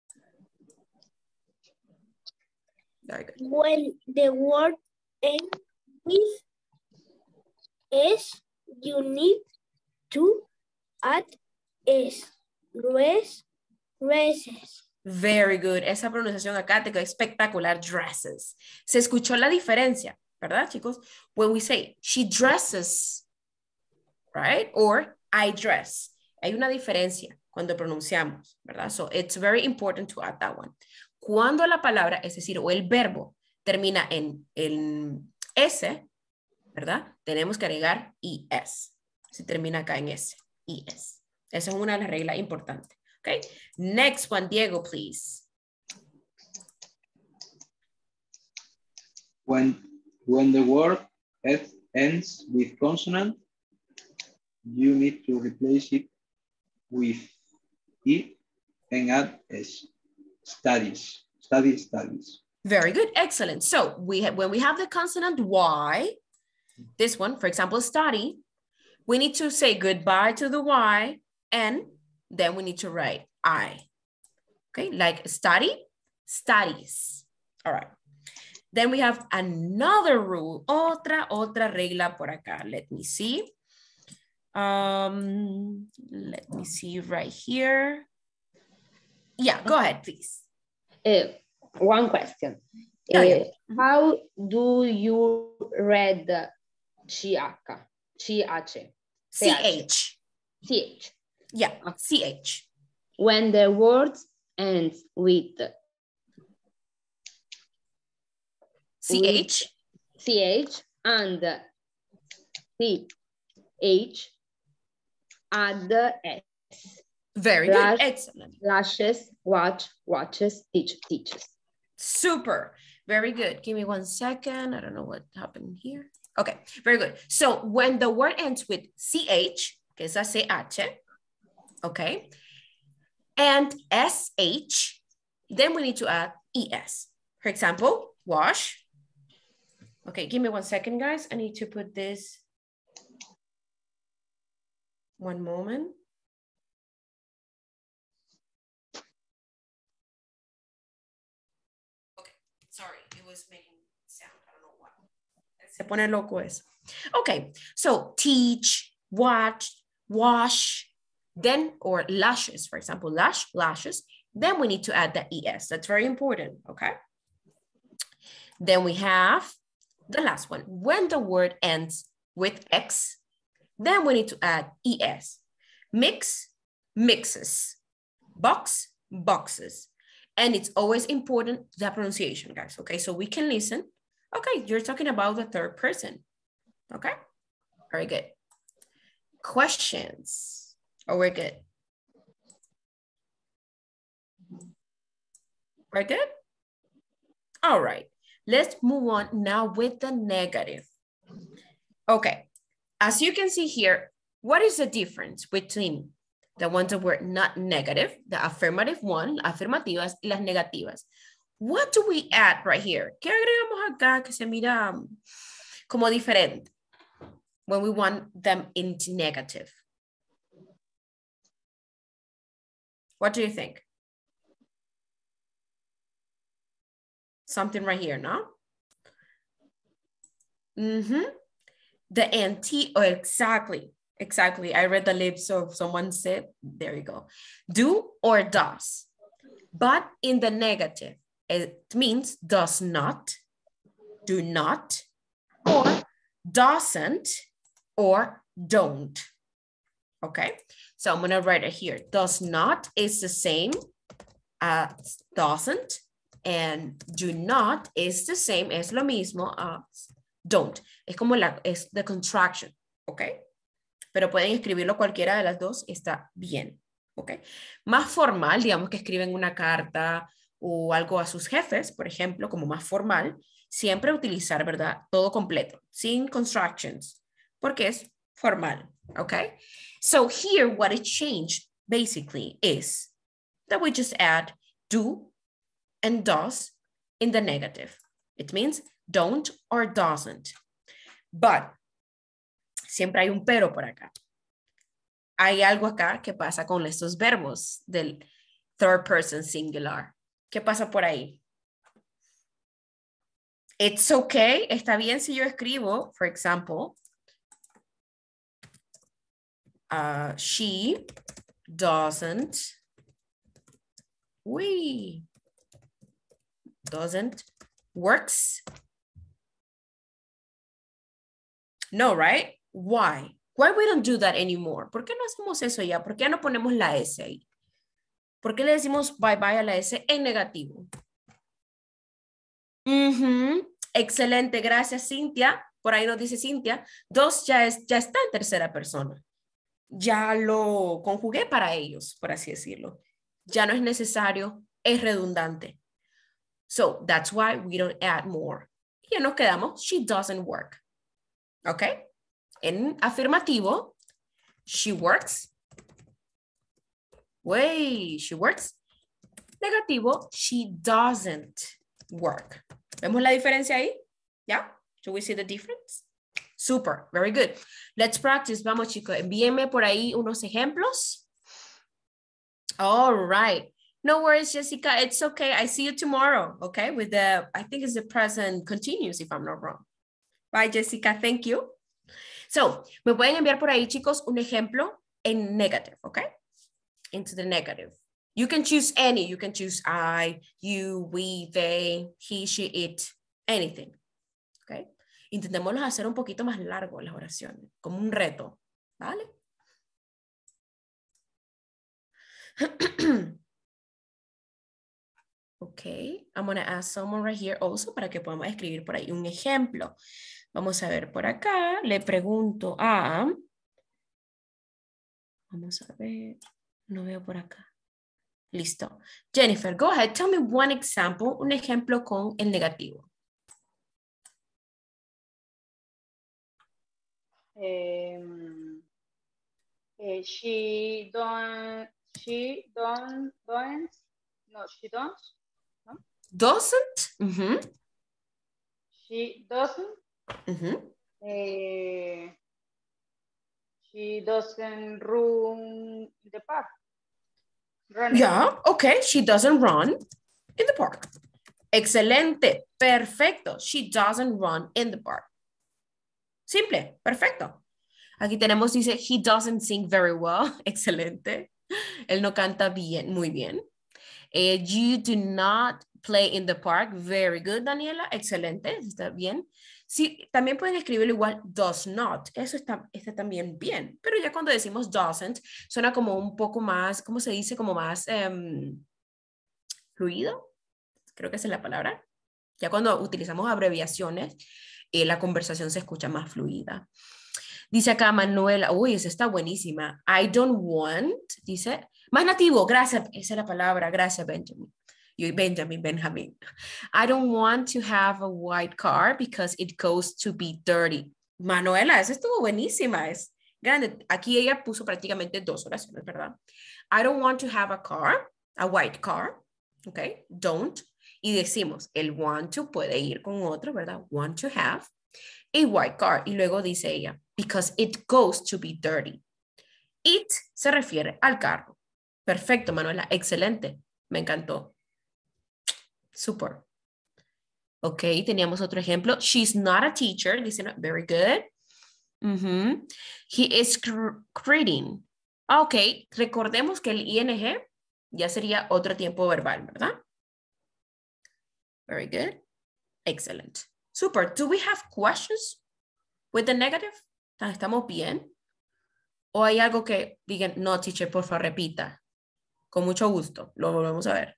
Very good. When the word ends with S, you need to add S. Res, reses. Very good. Esa pronunciación acá te quedó espectacular. Dresses. Se escuchó la diferencia, ¿verdad, chicos? When we say, she dresses, right? Or, I dress. Hay una diferencia cuando pronunciamos, ¿verdad? So, it's very important to add that one. Cuando la palabra, es decir, o el verbo, termina en, en S, ¿verdad? Tenemos que agregar es. Si termina acá en S, es. Esa es una de las reglas importantes. Okay. Next one, Diego, please. When, when the word ends with consonant, you need to replace it with E and add S. Studies, study, studies. Very good, excellent. So we have, when we have the consonant Y, this one, for example, study, we need to say goodbye to the Y and then we need to write I. Okay, like study, studies. All right. Then we have another rule, otra, otra regla por acá. Let me see. Um, let me see right here. Yeah, go ahead, please. Uh, one question. Oh, uh, yeah. How do you read C H? C H. C H. C H. Yeah, C H. When the word ends with C H. C H and C H add S. Very Lash, good, excellent. Lashes, watch, watches, teach, teaches. Super, very good. Give me one second. I don't know what happened here. Okay, very good. So when the word ends with C H, que es C H, okay, and S H, then we need to add E S. For example, wash. Okay, give me one second, guys. I need to put this. One moment. Okay, sorry, it was making sound. I don't know why. Se pone loco eso. Okay, so teach, watch, wash, then, or lashes, for example, lash, lashes. Then we need to add the E S. That's very important, okay? Then we have the last one. When the word ends with X, then we need to add E S. Mix, mixes. Box, boxes. And it's always important, the pronunciation, guys, okay? So we can listen. Okay, you're talking about the third person, okay? Very good. Questions? Oh, we're good. We're good? All right, let's move on now with the negative. Okay, as you can see here, what is the difference between the ones that were not negative, the affirmative one, afirmativas, y las negativas? What do we add right here? ¿Qué agregamos acá que se mira como diferente when we want them into negative? What do you think? Something right here, no? Mm-hmm. The anti, oh, exactly, exactly. I read the lips of someone said, there you go. Do or does. But in the negative, it means does not, do not, or doesn't, or don't. Okay, so I'm gonna write it here. Does not is the same as doesn't, and do not is the same, es lo mismo as don't. Es como la, es the contraction, okay? Pero pueden escribirlo cualquiera de las dos, está bien, okay? Más formal, digamos que escriben una carta o algo a sus jefes, por ejemplo, como más formal, siempre utilizar, ¿verdad? Todo completo, sin contractions, porque es formal, okay? So here, what it changed, basically, is that we just add do and does in the negative. It means don't or doesn't. But, siempre hay un pero por acá. Hay algo acá que pasa con estos verbos del third person singular. ¿Qué pasa por ahí? It's okay. Está bien si yo escribo, for example, uh, she doesn't, we doesn't, works. No, right? Why? Why we don't do that anymore? ¿Por qué no hacemos eso ya? ¿Por qué no ponemos la S ahí? ¿Por qué le decimos bye bye a la S en negativo? Uh-huh. Excelente, gracias Cintia. Por ahí nos dice Cintia. Dos ya, es, ya está en tercera persona. Ya lo conjugué para ellos, por así decirlo. Ya no es necesario, es redundante. So that's why we don't add more. Y ya nos quedamos, she doesn't work. ¿Ok? En afirmativo, she works. Wait, she works. Negativo, she doesn't work. ¿Vemos la diferencia ahí? ¿Ya? Should we see the difference? Super, very good. Let's practice. Vamos, chicos. Envíenme por ahí unos ejemplos. All right. No worries, Jessica. It's okay. I see you tomorrow, okay? With the, I think it's the present continuous, if I'm not wrong. Bye, Jessica. Thank you. So, me pueden enviar por ahí, chicos, un ejemplo en negative, okay? Into the negative. You can choose any. You can choose I, you, we, they, he, she, it, anything, okay? Intentémoslos hacer un poquito más largo las oraciones, como un reto, ¿vale? Ok, I'm going to ask someone right here also para que podamos escribir por ahí un ejemplo. Vamos a ver por acá, le pregunto a... Vamos a ver, no veo por acá. Listo. Jennifer, go ahead, tell me one example, un ejemplo con el negativo. Um, uh, she don't, she don't, don't, no, she don't, no? Doesn't? Mm-hmm. She doesn't, Mm-hmm. uh, she doesn't run in the park. Running. Yeah, okay, she doesn't run in the park. Excelente, perfecto. She doesn't run in the park. Simple, perfecto. Aquí tenemos, dice, he doesn't sing very well. Excelente. Él no canta bien, muy bien. Eh, you do not play in the park. Very good, Daniela. Excelente, está bien. Sí, también pueden escribirlo igual, does not. Eso está, está también bien. Pero ya cuando decimos doesn't, suena como un poco más, ¿cómo se dice? Como más um, fluido. Creo que esa es la palabra. Ya cuando utilizamos abreviaciones, eh, la conversación se escucha más fluida. Dice acá Manuela, uy, esa está buenísima. I don't want, dice, más nativo, gracias, esa es la palabra, gracias Benjamin. Yo, Benjamin, Benjamin. I don't want to have a white car because it goes to be dirty. Manuela, esa estuvo buenísima, es grande. Aquí ella puso prácticamente dos oraciones, ¿verdad? I don't want to have a car, a white car, ok, don't. Y decimos, el want to puede ir con otro, ¿verdad? Want to have a white car. Y luego dice ella, because it goes to be dirty. It se refiere al carro. Perfecto, Manuela, excelente, me encantó. Super. Ok, teníamos otro ejemplo. She's not a teacher. Dice, very good. Mm-hmm. He is reading. Ok, recordemos que el ing ya sería otro tiempo verbal, ¿verdad? Very good. Excellent. Super. Do we have questions with the negative? ¿Estamos bien? ¿O hay algo que digan, no, teacher, por favor, repita? Con mucho gusto. Lo volvemos a ver.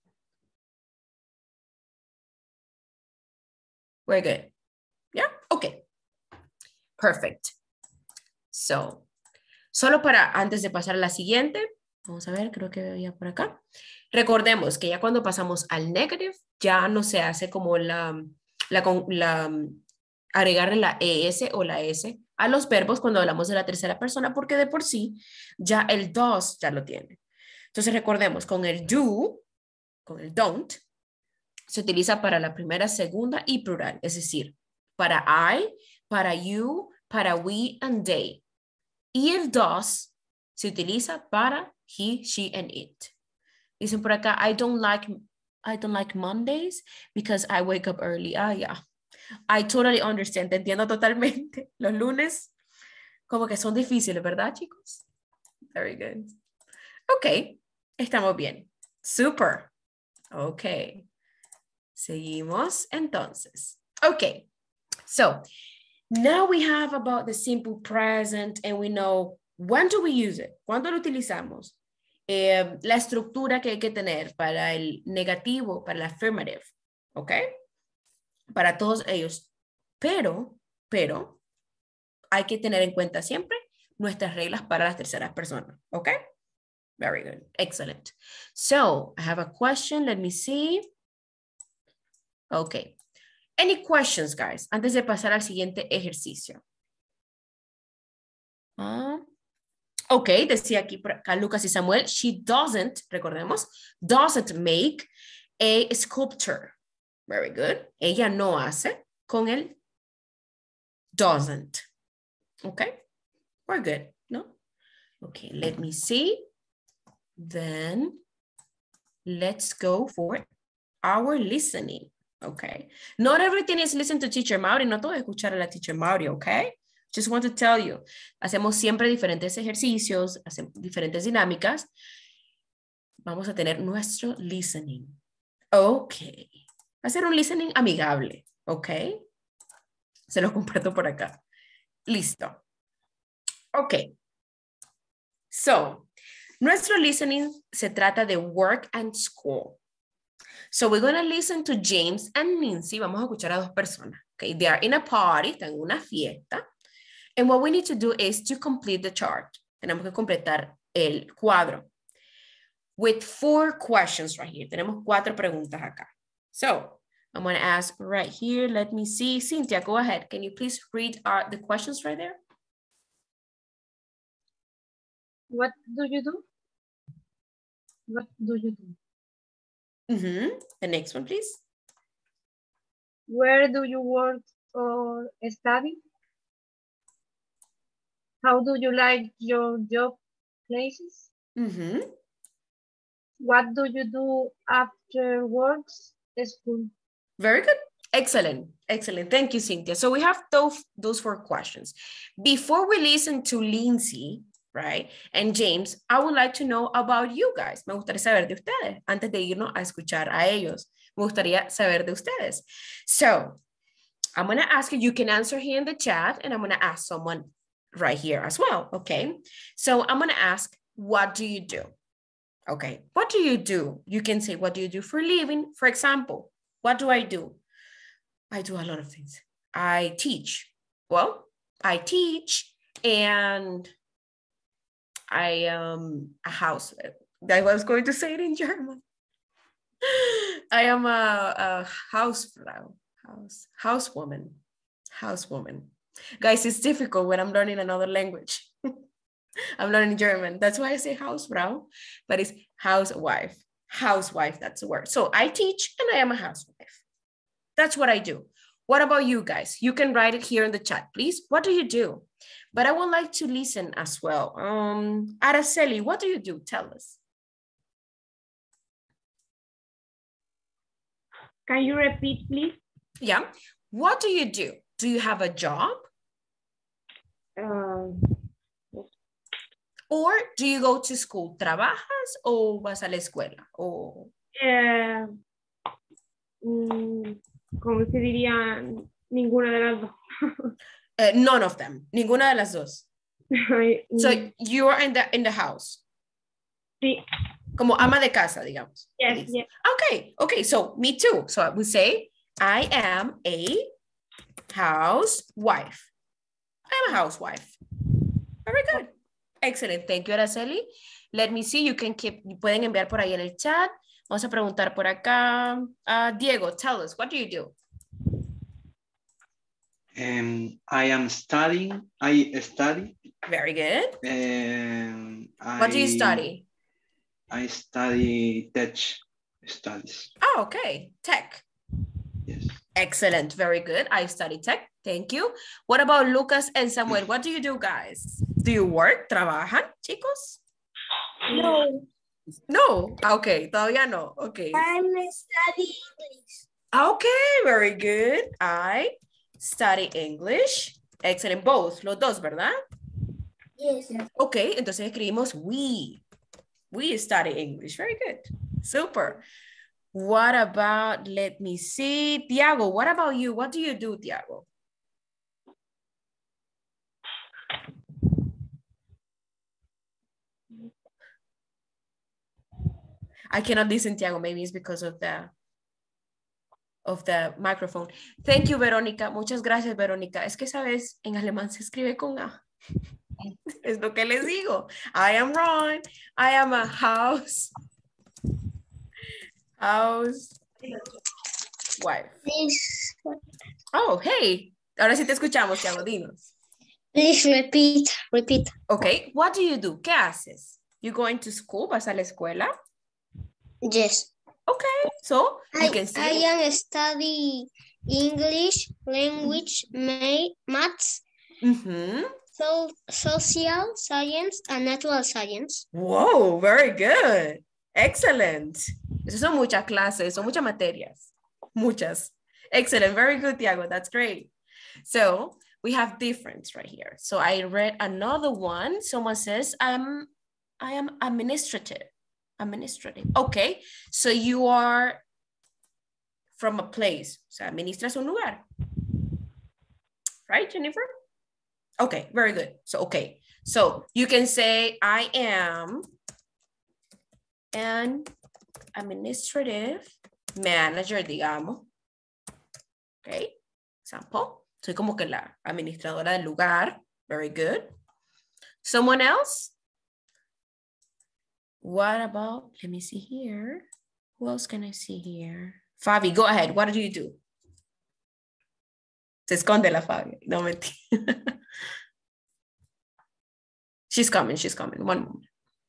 We're good. Yeah? Okay. Perfect. So, solo para antes de pasar a la siguiente, vamos a ver, creo que veía por acá. Recordemos que ya cuando pasamos al negative, ya no se hace como la, la, la agregarle la es o la s a los verbos cuando hablamos de la tercera persona, porque de por sí ya el does ya lo tiene. Entonces recordemos, con el do, con el don't, se utiliza para la primera, segunda y plural, es decir, para I, para you, para we and they. Y el does se utiliza para he, she and it. Dicen por acá, I don't like, I don't like Mondays because I wake up early. Ah, yeah. I totally understand, te entiendo totalmente. Los lunes como que son difíciles, ¿verdad, chicos? Very good. Ok, estamos bien. Super. Ok. Seguimos entonces. Okay, so now we have about the simple present and we know when do we use it, cuándo lo utilizamos, eh, la estructura que hay que tener para el negativo, para el affirmative, okay? para todos ellos. Pero, pero, hay que tener en cuenta siempre nuestras reglas para las terceras personas. ¿Ok? Very good. Excellent. So, I have a question. Let me see. Okay. Any questions, guys? Antes de pasar al siguiente ejercicio. Uh, ok, decía aquí por acá Lucas y Samuel, she doesn't, recordemos, doesn't make a sculpture. Very good. Ella no hace con el doesn't. Okay, we're good, no? Okay, let me see. Then let's go for our listening. Okay. Not everything is listen to Teacher Mauri. No todo es escuchar a la Teacher Mauri, okay? Just want to tell you. Hacemos siempre diferentes ejercicios, hacemos diferentes dinámicas. Vamos a tener nuestro listening. Okay. Va a ser un listening amigable, okay? Se lo comparto por acá. Listo. Okay. So, nuestro listening se trata de work and school. So we're going to listen to James and Nancy. Vamos a escuchar a dos personas. Okay, they are in a party, están en una fiesta. And what we need to do is to complete the chart. Tenemos que completar el cuadro. With four questions right here. Tenemos cuatro preguntas acá. So I'm going to ask right here. Let me see. Cynthia, go ahead. Can you please read uh, the questions right there? What do you do? What do you do? Mm-hmm. The next one, please. Where do you work or study? How do you like your job places? Mm-hmm. What do you do after works? School. Very good. Excellent. Excellent. Thank you, Cynthia. So we have those, those four questions. Before we listen to Lindsay, right, and James, I would like to know about you guys. Me gustaría saber de ustedes. Antes de irnos a escuchar a ellos, me gustaría saber de ustedes. So, I'm going to ask you, you can answer here in the chat, and I'm going to ask someone right here as well, okay? So, I'm going to ask, what do you do? Okay, what do you do? You can say, what do you do for a living? For example, what do I do? I do a lot of things. I teach. Well, I teach, and I am a house. I was going to say it in German. I am a, a housefrau, house, housewoman, housewoman. Guys, it's difficult when I'm learning another language. I'm learning German. That's why I say Hausfrau, but it's housewife. Housewife, that's the word. So I teach and I am a housewife. That's what I do. What about you guys? You can write it here in the chat, please. What do you do? But I would like to listen as well. Um, Araceli, what do you do? Tell us. Can you repeat, please? Yeah. What do you do? Do you have a job? Um, Or do you go to school? ¿Trabajas o vas a la escuela? O... eh, mm, ¿Cómo se diría? Ninguna de las dos. uh, none of them. Ninguna de las dos. Ay, So mm, you are in the, in the house. sí. Como ama de casa, digamos. Yes, yes. Okay, okay, so me too. So I would say, I am a housewife. I am a housewife. Very good. Excellent. Thank you, Araceli. Let me see. You can keep, pueden enviar por ahí en el chat. Vamos a preguntar por acá. Uh, Diego, tell us, what do you do? Um, I am studying. I study. Very good. Um, What do you I- study? I study tech studies. Oh, okay. Tech. Yes. Excellent. Very good. I study tech. Thank you. What about Lucas and Samuel? What do you do, guys? Do you work? ¿Trabajan, chicos? No, No. Okay. Todavía no. Okay. I'm studying English. Okay. Very good. I study English. Excellent. Both. Los dos, ¿verdad? Yes. Okay. Entonces escribimos we. We study English. Very good. Super. What about, let me see. Tiago, what about you? What do you do, Tiago? I cannot listen, Tiago. Maybe it's because of the... of the microphone. Thank you, Verónica. Muchas gracias, Verónica. Es que, ¿sabes? En alemán se escribe con A. Es lo que les digo. I am Ron. I am a house. House wife. Please, Oh, hey. Ahora sí te escuchamos, Thiago. Dinos. please repeat, repeat. Okay. What do you do? ¿Qué haces? You going to school? ¿Vas a la escuela? Yes. Okay. So, you I, can see. I am study English, language, ma maths, Mm-hmm. so, social science, and natural science. Whoa, very good. Excellent. Esas son muchas clases, son muchas materias. Muchas. Excellent. Very good, Thiago. That's great. So we have difference right here. So I read another one. Someone says, I'm, I am administrative. Administrative. Okay. So you are from a place. So administras un lugar. Right, Jennifer? Okay, very good. So, okay. So you can say, I am an administrative manager, digamos. Okay, example. Soy como que la administradora del lugar. Very good. Someone else? What about, let me see here. Who else can I see here? Fabi, go ahead. What do you do? Se esconde la Fabi. No, mentira. She's coming, she's coming. One moment.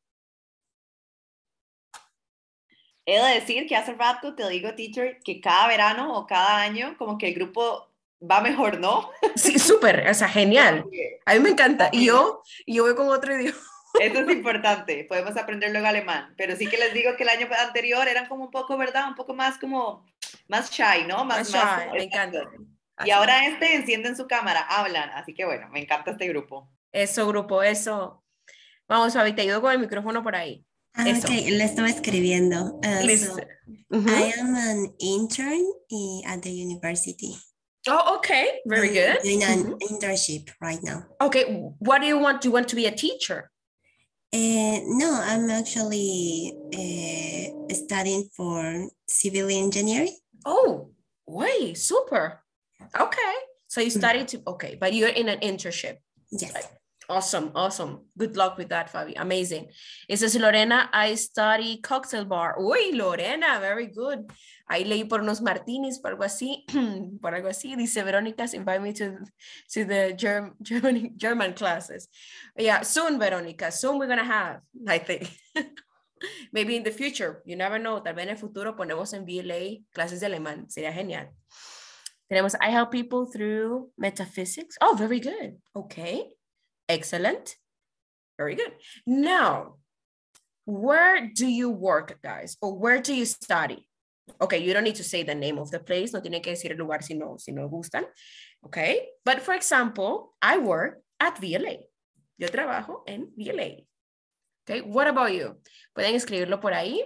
He de decir que hace rato te digo, teacher, que cada verano o cada año como que el grupo va mejor, ¿no? Sí, súper, o sea, genial. A mí me encanta. Y yo, y yo voy con otro idioma. Eso es importante, podemos aprender luego alemán, pero sí que les digo que el año anterior eran como un poco, ¿verdad? Un poco más como, más shy, ¿no? Más, más shy, más, me encanta. Y ahora este encienden su cámara, hablan, así que bueno, me encanta este grupo. Eso, grupo, eso. Vamos, Fabi, te ayudo con el micrófono por ahí. Ah, ok, le estaba escribiendo. Uh, so, uh-huh. I am an intern at the university. Oh, okay, very good. I'm doing an mm-hmm. internship right now. Okay, what do you want? Do you want to be a teacher? Uh, no, I'm actually uh, studying for civil engineering. Oh, wait, super. Okay, so you studied to, okay, but you're in an internship. Yes. Right. Awesome, awesome. Good luck with that, Fabi. Amazing. It says, Lorena, I study cocktail bar. Uy, Lorena, very good. Ahí leí por unos martinis, por algo así, por algo así. Dice, Verónica's invite me to, to the German, German, German classes. Yeah, soon, Verónica, soon we're going to have, I think. Maybe in the future, you never know. Tal vez en el futuro ponemos en V L A clases de alemán. Sería genial. Tenemos, I help people through metaphysics. Oh, very good. Okay. Excellent. Very good. Now, where do you work, guys? Or where do you study? Okay, you don't need to say the name of the place. No tiene que decir el lugar si no, si no gustan. Okay, but for example, I work at V L A. Yo trabajo en V L A. Okay, what about you? Pueden escribirlo por ahí.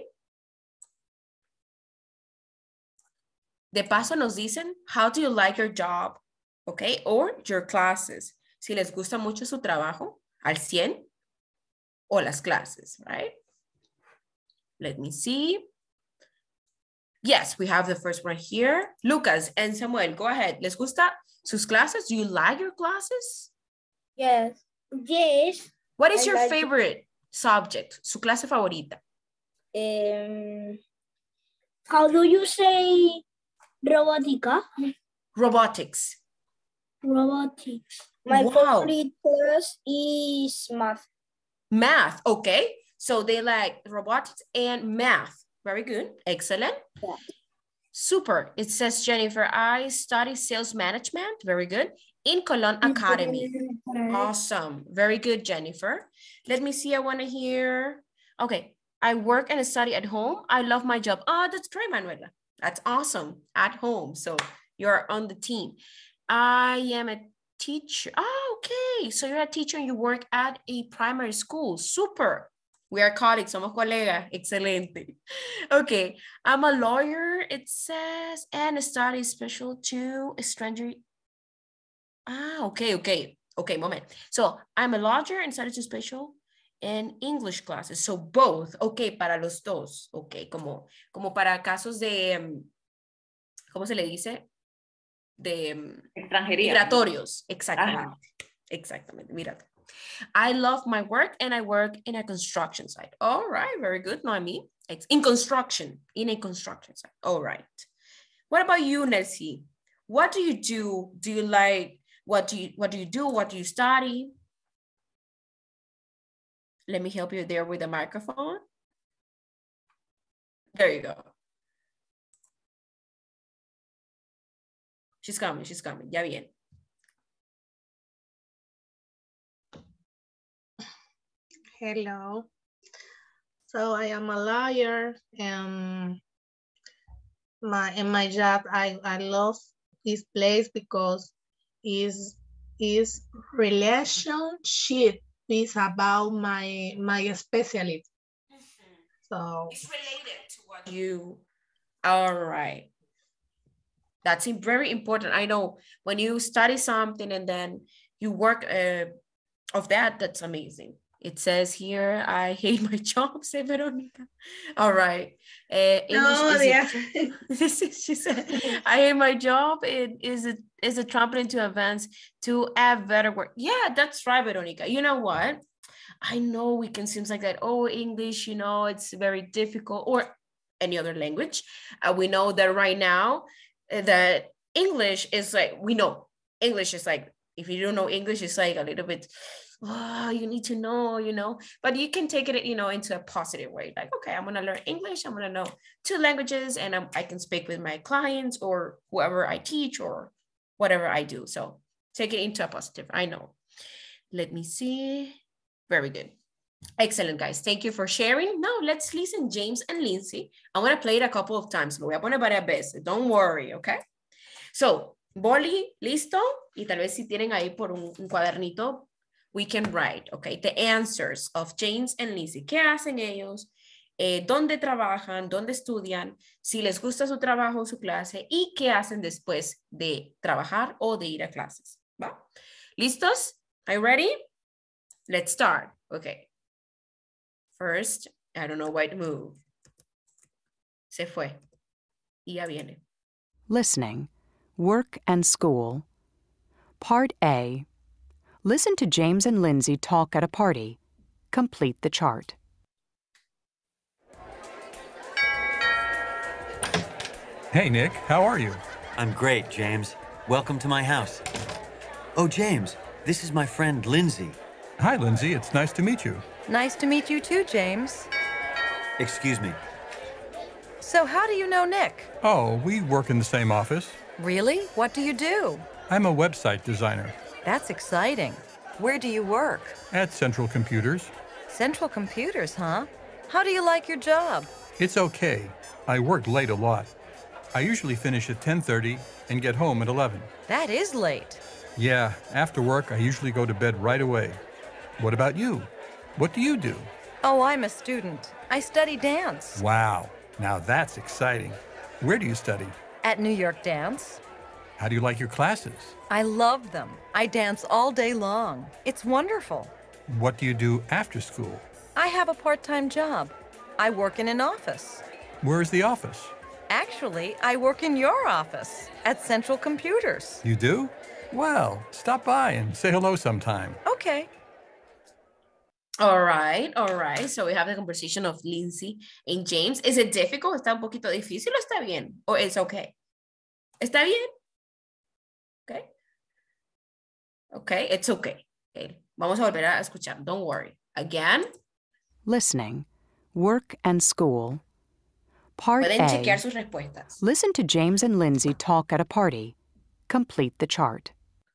De paso nos dicen, how do you like your job? Okay, or your classes. Si les gusta mucho su trabajo, al cien, o las clases, right? Let me see. Yes, we have the first one here. Lucas and Samuel, go ahead. ¿Les gusta sus clases? Do you like your classes? Yes. Yes. What is I your like favorite it. subject? Su clase favorita? Um, how do you say robotica? Robotics. Robotics. My wow. favorite class is math. Math, okay. So they like robotics and math. Very good, excellent. Yeah. Super, it says, Jennifer, I study sales management, very good, in Cologne Academy. Awesome, very good, Jennifer. Let me see, I wanna hear, okay. I work and study at home. I love my job. Oh, that's great, Manuela. That's awesome, at home. So you're on the team. I am a teacher. Oh, okay. So you're a teacher and you work at a primary school. Super. We are colleagues. Somos colegas. Excelente. Okay. I'm a lawyer, it says, and study special to stranger. Ah, okay, okay. Okay, moment. So I'm a lawyer and study to special in English classes. So both. Okay, para los dos. Okay, como, como para casos de... Um, ¿cómo se le dice? De extranjería. Migratorios, exactamente. Ajá. Exactamente, mira. I love my work and I work in a construction site. All right, very good, Noemi. It's in construction, in a construction site. All right. What about you, Nelsie? What do you do? Do you like, what do you, what do you do? What do you study? Let me help you there with the microphone. There you go. She's coming, she's coming. Ya bien. Hello. So I am a lawyer, and my in my job I, I love this place because is is relationship is about my my specialty. So it's related to what you, all right. That's very important. I know when you study something and then you work uh, of that, that's amazing. It says here, I hate my job, say Veronica. All right. Uh, no, is yeah. it, this is, she said, I hate my job. It is a, is a trampoline to advance to a better work. Yeah, that's right, Veronica. You know what? I know we can seem like that. Oh, English, you know, it's very difficult, or any other language. Uh, we know that right now uh, that English is like, we know English is like, if you don't know English, it's like a little bit, oh, you need to know, you know, but you can take it, you know, into a positive way. Like, okay, I'm going to learn English. I'm going to know two languages and I'm, I can speak with my clients or whoever I teach or whatever I do. So take it into a positive. I know. Let me see. Very good. Excellent, guys. Thank you for sharing. Now let's listen, James and Lindsay. I'm going to play it a couple of times. Lo voy a poner varias veces. Don't worry, okay? So, Boli, listo? Y tal vez si tienen ahí por un, un cuadernito, we can write, okay, the answers of James and Lindsay. ¿Qué hacen ellos? Eh, ¿Dónde trabajan? ¿Dónde estudian? Si les gusta su trabajo o su clase. ¿Y qué hacen después de trabajar o de ir a clases? ¿Va? ¿Listos? Are you ready? Let's start. Okay. First, I don't know why to move. Se fue. Y ya viene. Listening, work and school. Part A. Listen to James and Lindsay talk at a party. Complete the chart. Hey, Nick. How are you? I'm great, James. Welcome to my house. Oh, James, this is my friend Lindsay. Hi, Lindsay. It's nice to meet you. Nice to meet you too, James. Excuse me. So how do you know Nick? Oh, we work in the same office. Really? What do you do? I'm a website designer. That's exciting. Where do you work? At Central Computers. Central Computers, huh? How do you like your job? It's okay. I work late a lot. I usually finish at ten thirty and get home at eleven. That is late. Yeah, after work, I usually go to bed right away. What about you? What do you do? Oh, I'm a student. I study dance. Wow, now that's exciting. Where do you study? At New York Dance. How do you like your classes? I love them. I dance all day long. It's wonderful. What do you do after school? I have a part-time job. I work in an office. Where is the office? Actually, I work in your office at Central Computers. You do? Well, stop by and say hello sometime. Okay. All right, all right. So we have the conversation of Lindsay and James. Is it difficult? ¿Está un poquito difícil o está bien? Or it's okay? ¿Está bien? Okay. Okay, it's okay. Okay. Vamos a volver a escuchar. Don't worry. Again. Listening, work and school. Part Pueden A. chequear sus respuestas. Listen to James and Lindsay talk at a party. Complete the chart.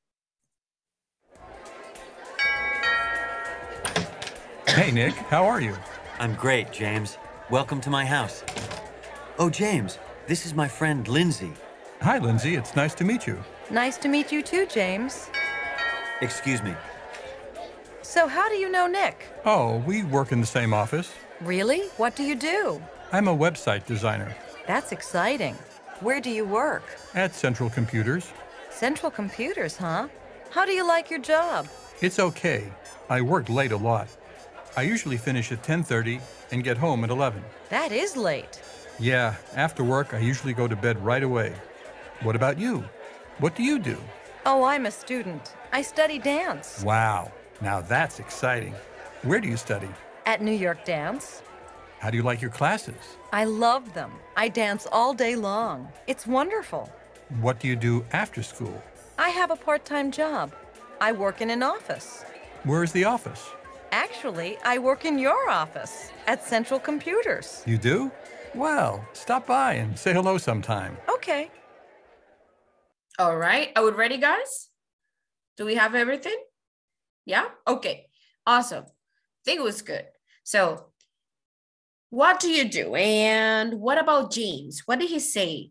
Hey, Nick. How are you? I'm great, James. Welcome to my house. Oh, James, this is my friend Lindsay. Hi, Lindsay. It's nice to meet you. Nice to meet you too, James. Excuse me. So how do you know Nick? Oh, we work in the same office. Really? What do you do? I'm a website designer. That's exciting. Where do you work? At Central Computers. Central Computers, huh? How do you like your job? It's okay. I work late a lot. I usually finish at ten thirty and get home at eleven. That is late. Yeah, after work, I usually go to bed right away. What about you? What do you do? Oh, I'm a student. I study dance. Wow, now that's exciting. Where do you study? At New York Dance. How do you like your classes? I love them. I dance all day long. It's wonderful. What do you do after school? I have a part-time job. I work in an office. Where is the office? Actually, I work in your office at Central Computers. You do? Well, stop by and say hello sometime. Okay. All right, are we ready, guys? Do we have everything? Yeah? Okay, awesome. I think it was good. So, what do you do? And what about James? What did he say?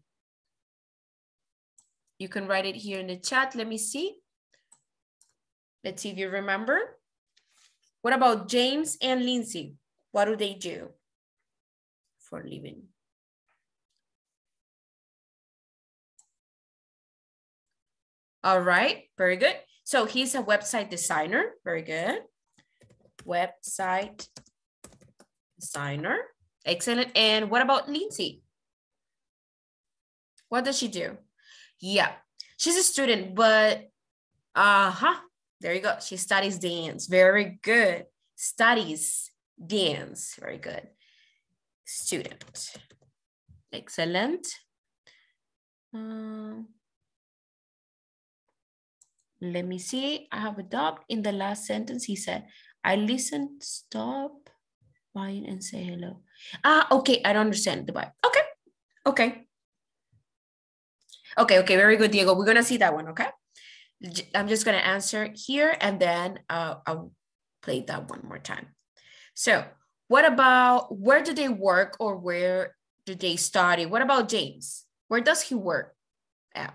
You can write it here in the chat. Let me see. Let's see if you remember. What about James and Lindsay? What do they do for a living? All right, very good. So he's a website designer, very good. Website designer, excellent. And what about Lindsay? What does she do? Yeah, she's a student, but uh-huh, there you go. She studies dance, very good. Studies dance, very good. Student, excellent. Um, Let me see. I have a dog. In the last sentence, he said, I listen, stop, buying, and say hello. Ah, okay. I don't understand the vibe. Okay. Okay. Okay. Okay. Very good, Diego. We're going to see that one. Okay. I'm just going to answer here and then uh, I'll play that one more time. So what about where do they work or where do they study? What about James? Where does he work at?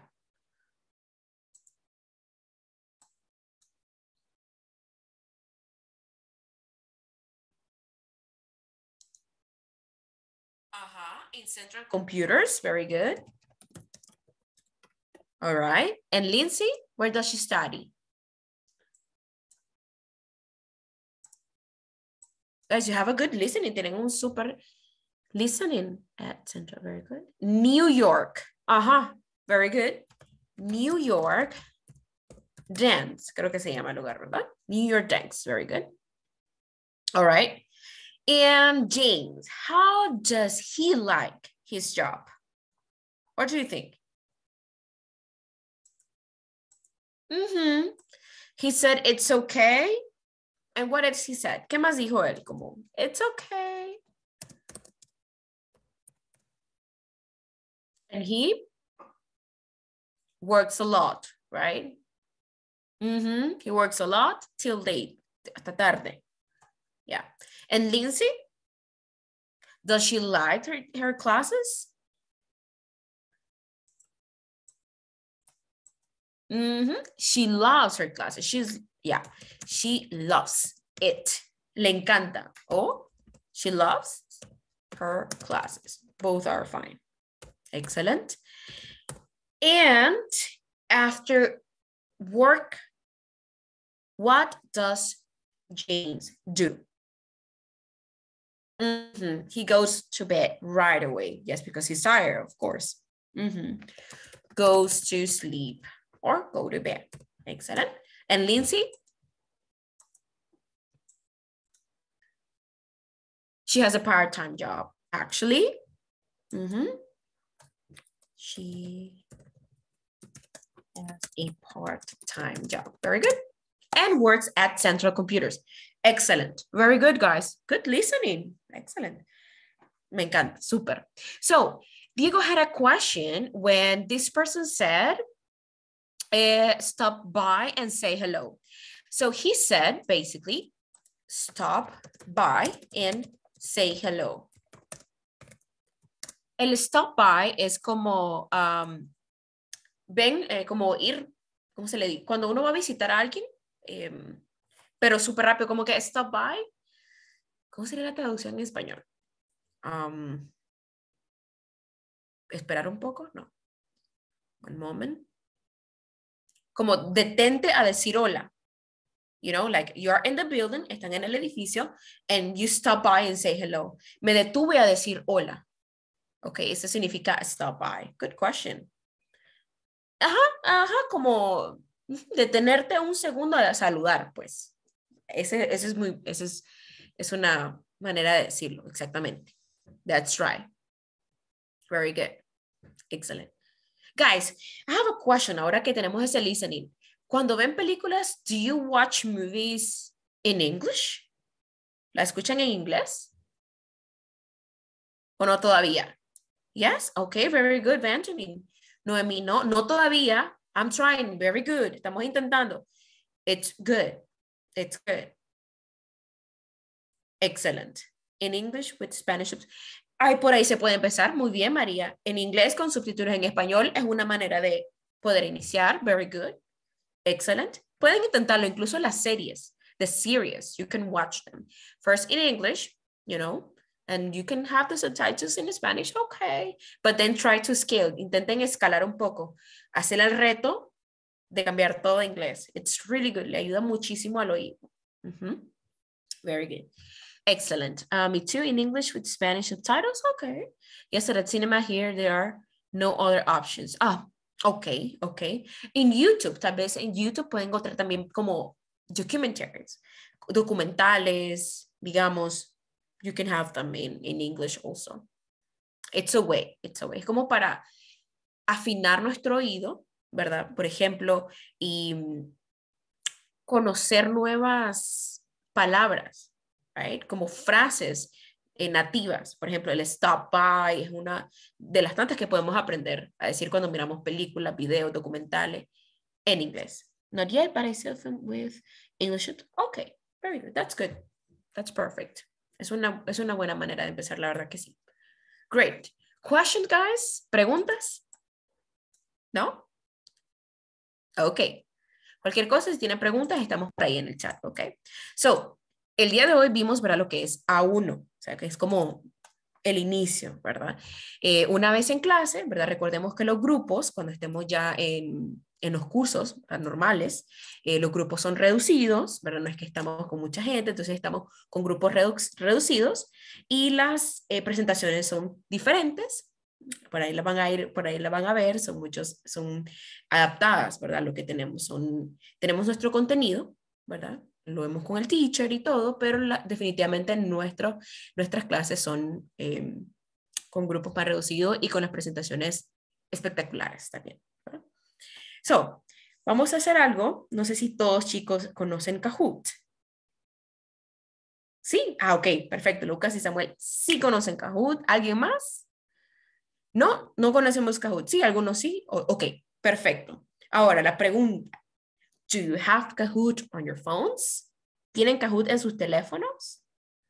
Uh-huh, in Central Computers, very good. All right, and Lindsay, where does she study? Guys, you have a good listening, tienen un super listening at Central, very good. New York, uh-huh, very good. New York Dance, creo que se llama el lugar, ¿verdad? New York Dance, very good. All right. And James, how does he like his job? What do you think? Mm-hmm. He said, it's okay. And what else he said? ¿Qué más dijo él? Como, it's okay. And he works a lot, right? Mm-hmm. He works a lot till late, hasta tarde. Yeah. And Lindsay, does she like her, her classes? Mm-hmm. She loves her classes. She's, yeah, she loves it. Le encanta. Oh, she loves her classes. Both are fine. Excellent. And after work, what does James do? Mm-hmm. He goes to bed right away. Yes, because he's tired, of course. Mm-hmm. Goes to sleep or go to bed. Excellent. And Lindsay? She has a part-time job, actually. Mm-hmm. She has a part-time job. Very good. And works at Central Computers. Excellent. Very good, guys. Good listening. Excellent. Me encanta. Super. So, Diego had a question when this person said, uh, stop by and say hello. So, he said, basically, stop by and say hello. El stop by es como, um, ven, eh, como ir, ¿cómo se le dice? Cuando uno va a visitar a alguien, eh, pero súper rápido, como que stop by. ¿Cómo sería la traducción en español? Um, ¿Esperar un poco? No. One moment. Como detente a decir hola. You know, like you're in the building, están en el edificio, and you stop by and say hello. Me detuve a decir hola. Ok, eso significa stop by. Good question. Ajá, ajá, como detenerte un segundo a saludar, pues. Ese, ese es muy, ese es, es una manera de decirlo, exactamente. That's right. Very good. Excellent. Guys, I have a question ahora que tenemos ese listening. Cuando ven películas, do you watch movies in English? ¿La escuchan en inglés? ¿O no todavía? Yes? Okay, very good, Benjamin. Noemi, no, no todavía. I'm trying, very good. Estamos intentando. It's good. It's good. Excellent. In English with Spanish. Ay, por ahí se puede empezar. Muy bien, María. En inglés con subtítulos en español es una manera de poder iniciar. Very good. Excellent. Pueden intentarlo incluso en las series. The series, you can watch them. First in English, you know, and you can have the subtitles in Spanish, okay. But then try to scale. Intenten escalar un poco. Hacer el reto de cambiar todo a inglés. It's really good. Le ayuda muchísimo al oído. Uh-huh. Very good. Excellent. Uh, me too, in English with Spanish subtitles, okay. Yes, at cinema here, there are no other options. Ah, okay, okay. In YouTube, tal vez en YouTube pueden encontrar también como documentaries, documentales, digamos, you can have them in, in English also. It's a way, it's a way. Es como para afinar nuestro oído, ¿verdad? Por ejemplo, y conocer nuevas palabras, right? Como frases eh, nativas. Por ejemplo, el stop by es una de las tantas que podemos aprender a decir cuando miramos películas, videos, documentales en inglés. Not yet, but I still think with English. Okay, very good. That's good. That's perfect. Es una, es una buena manera de empezar, la verdad que sí. Great. Questions, guys? ¿Preguntas? ¿No? Ok. Cualquier cosa, si tienen preguntas, estamos por ahí en el chat, ok. So, el día de hoy vimos, ¿verdad? Lo que es A uno, o sea, que es como el inicio, ¿verdad? Eh, una vez en clase, ¿verdad? Recordemos que los grupos, cuando estemos ya en, en los cursos normales, eh, los grupos son reducidos, ¿verdad? No es que estamos con mucha gente, entonces estamos con grupos redu reducidos y las eh, presentaciones son diferentes. Por ahí la van a ir, por ahí la van a ver, son muchos, son adaptadas, ¿verdad? Lo que tenemos son, tenemos nuestro contenido, ¿verdad? Lo vemos con el teacher y todo, pero la, definitivamente nuestro, nuestras clases son eh, con grupos más reducidos y con las presentaciones espectaculares también, ¿verdad? So, vamos a hacer algo, no sé si todos chicos conocen Kahoot. ¿Sí? Ah, ok, perfecto, Lucas y Samuel sí conocen Kahoot. ¿Alguien más? ¿No? ¿No conocemos Kahoot? Sí, algunos sí. O, ok, perfecto. Ahora, la pregunta. Do you have Kahoot on your phones? ¿Tienen Kahoot en sus teléfonos?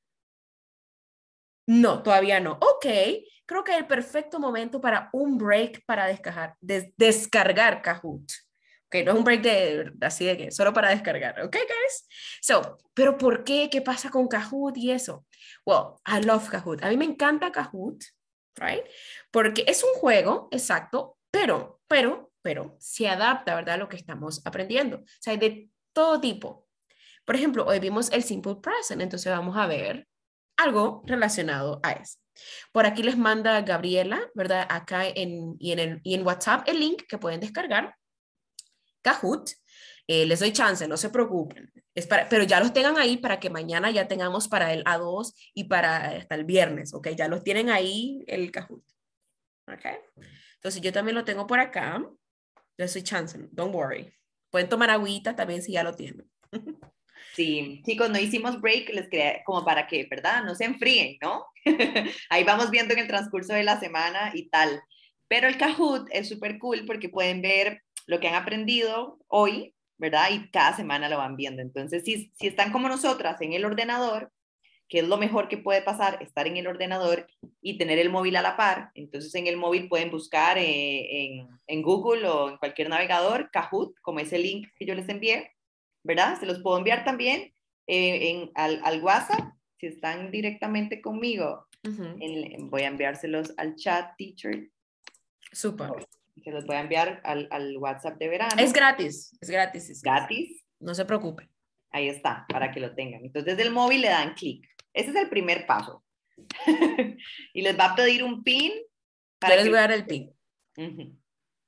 No, todavía no. Ok, creo que es el perfecto momento para un break para descargar, des descargar Kahoot. Ok, no es un break de, así de que, solo para descargar. Ok, guys? So, ¿pero por qué? ¿Qué pasa con Kahoot y eso? Well, I love Kahoot. A mí me encanta Kahoot, right? Porque es un juego, exacto, pero, pero, pero se adapta, ¿verdad? A lo que estamos aprendiendo. O sea, hay de todo tipo. Por ejemplo, hoy vimos el Simple Present, entonces vamos a ver algo relacionado a eso. Por aquí les manda Gabriela, ¿verdad? Acá en, y, en el, y en WhatsApp el link que pueden descargar. Kahoot. Eh, les doy chance, no se preocupen. Es para, pero ya los tengan ahí para que mañana ya tengamos para el A dos y para hasta el viernes, ¿ok? Ya los tienen ahí el Kahoot. ¿Ok? Entonces yo también lo tengo por acá. Les doy chance, don't worry. Pueden tomar agüita también si ya lo tienen. Sí, chicos, no hicimos break, les quería como para que, ¿verdad? No se enfríen, ¿no? Ahí vamos viendo en el transcurso de la semana y tal. Pero el Kahoot es súper cool porque pueden ver lo que han aprendido hoy, ¿verdad? Y cada semana lo van viendo. Entonces, si, si están como nosotras en el ordenador, que es lo mejor que puede pasar, estar en el ordenador y tener el móvil a la par. Entonces en el móvil pueden buscar eh, en, en Google o en cualquier navegador Kahoot, como ese link que yo les envié, ¿verdad? Se los puedo enviar también eh, en, al, al WhatsApp, si están directamente conmigo. Uh-huh. en, voy a enviárselos al chat, teacher. Súper. Se los voy a enviar al, al WhatsApp de verano. Es gratis, es gratis. Es gratis. No se preocupen. Ahí está, para que lo tengan. Entonces del móvil le dan clic. Ese es el primer paso. Y les va a pedir un pin. Para Yo les voy a dar el pin. Uh-huh.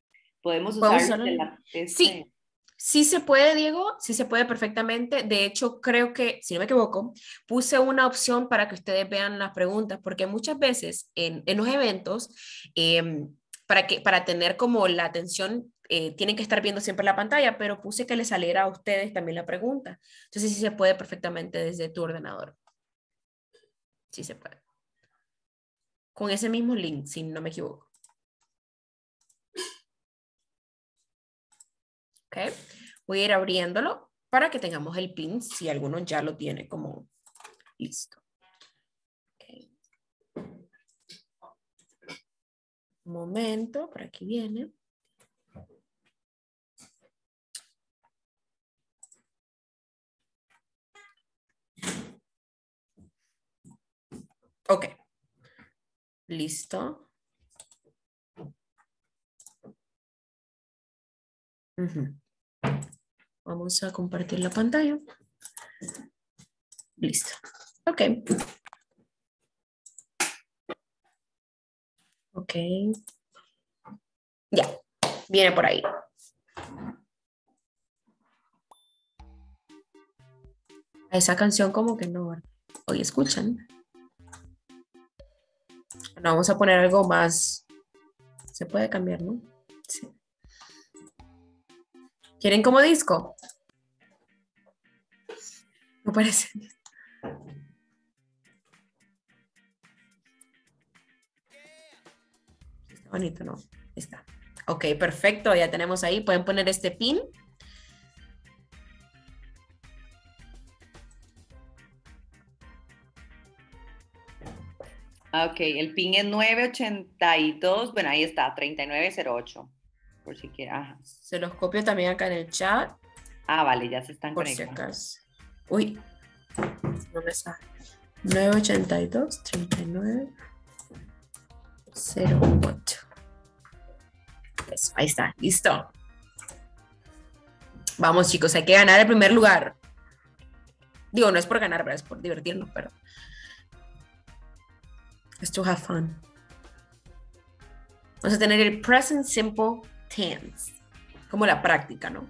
Podemos ¿Puedo usar usarlo? la, este... Sí. Sí se puede, Diego, sí se puede perfectamente. De hecho, creo que, si no me equivoco, puse una opción para que ustedes vean las preguntas, porque muchas veces en, en los eventos, eh, para, que, para tener como la atención, eh, tienen que estar viendo siempre la pantalla, pero puse que les saliera a ustedes también la pregunta. Entonces sí se puede perfectamente desde tu ordenador. Sí se puede. Con ese mismo link, si no me equivoco. Okay. Voy a ir abriéndolo para que tengamos el pin, si alguno ya lo tiene como listo. Okay. Un momento, por aquí viene. Ok. Listo. Uh-huh. Vamos a compartir la pantalla. Listo. Ok. Ok. Ya. Viene por ahí. Esa canción como que no. Hoy escuchan. Bueno, vamos a poner algo más. Se puede cambiar, ¿no? Sí. ¿Quieren como disco? Me parece. Está bonito, ¿no? Está. Ok, perfecto. Ya tenemos ahí. Pueden poner este pin. Ok, el pin es nueve ochenta y dos. Bueno, ahí está, treinta y nueve cero ocho. Por si quieren. Ajá. Se los copio también acá en el chat. Ah, vale, ya se están por conectando. Si acaso. Uy, no me sale. nueve ochenta y dos, treinta y nueve cero ocho. Eso, ahí está, listo. Vamos, chicos, hay que ganar el primer lugar. Digo, no es por ganar, ¿verdad? Es por divertirnos, pero es to have fun. Vamos a tener el present simple tense, como la práctica, ¿no?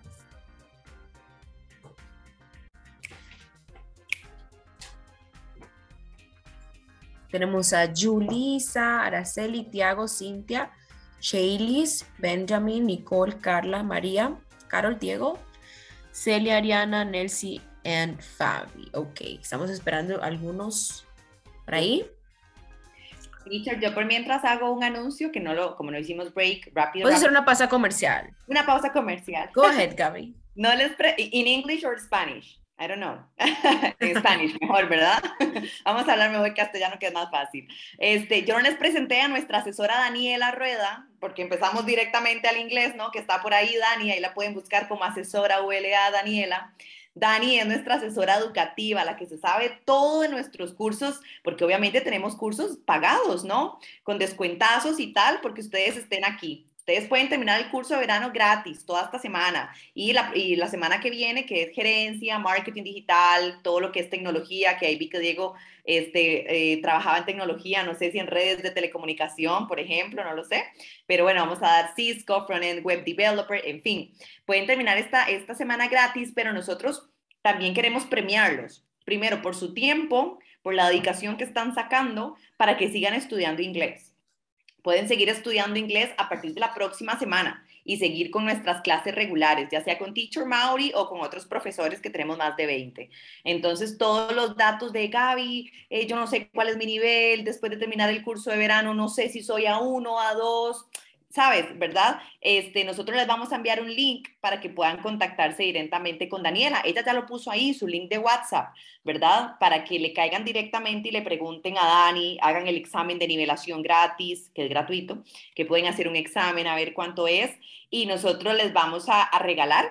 Tenemos a Julisa, Araceli, Tiago, Cintia, Shailis, Benjamin, Nicole, Carla, María, Carol, Diego, Celia, Ariana, Nelsie y Fabi. Ok, estamos esperando algunos por ahí. Richard, yo por mientras hago un anuncio que no lo, como no hicimos break, rápido. Puedes rápido. hacer una pausa comercial. Una pausa comercial. Go ahead, Gaby. No les pre in English or Spanish. I don't know. En Spanish, mejor, ¿verdad? Vamos a hablar mejor castellano, que es más fácil. Este, yo no les presenté a nuestra asesora Daniela Rueda, porque empezamos directamente al inglés, ¿no? Que está por ahí, Dani, ahí la pueden buscar como asesora U L A Daniela. Dani es nuestra asesora educativa, la que se sabe todo de nuestros cursos, porque obviamente tenemos cursos pagados, ¿no? Con descuentazos y tal, porque ustedes estén aquí. Ustedes pueden terminar el curso de verano gratis toda esta semana y la, y la semana que viene, que es gerencia, marketing digital, todo lo que es tecnología, que ahí vi que Diego este, eh, trabajaba en tecnología, no sé si en redes de telecomunicación, por ejemplo, no lo sé, pero bueno, vamos a dar Cisco, Frontend Web Developer, en fin. Pueden terminar esta, esta semana gratis, pero nosotros también queremos premiarlos. Primero, por su tiempo, por la dedicación que están sacando para que sigan estudiando inglés. Pueden seguir estudiando inglés a partir de la próxima semana y seguir con nuestras clases regulares, ya sea con Teacher Mauri o con otros profesores que tenemos más de veinte. Entonces, todos los datos de Gaby, eh, yo no sé cuál es mi nivel, después de terminar el curso de verano, no sé si soy A uno, A dos, ¿sabes? ¿Verdad? Este, nosotros les vamos a enviar un link para que puedan contactarse directamente con Daniela. Ella ya lo puso ahí, su link de WhatsApp, ¿verdad? Para que le caigan directamente y le pregunten a Dani, hagan el examen de nivelación gratis, que es gratuito, que pueden hacer un examen a ver cuánto es, y nosotros les vamos a, a regalar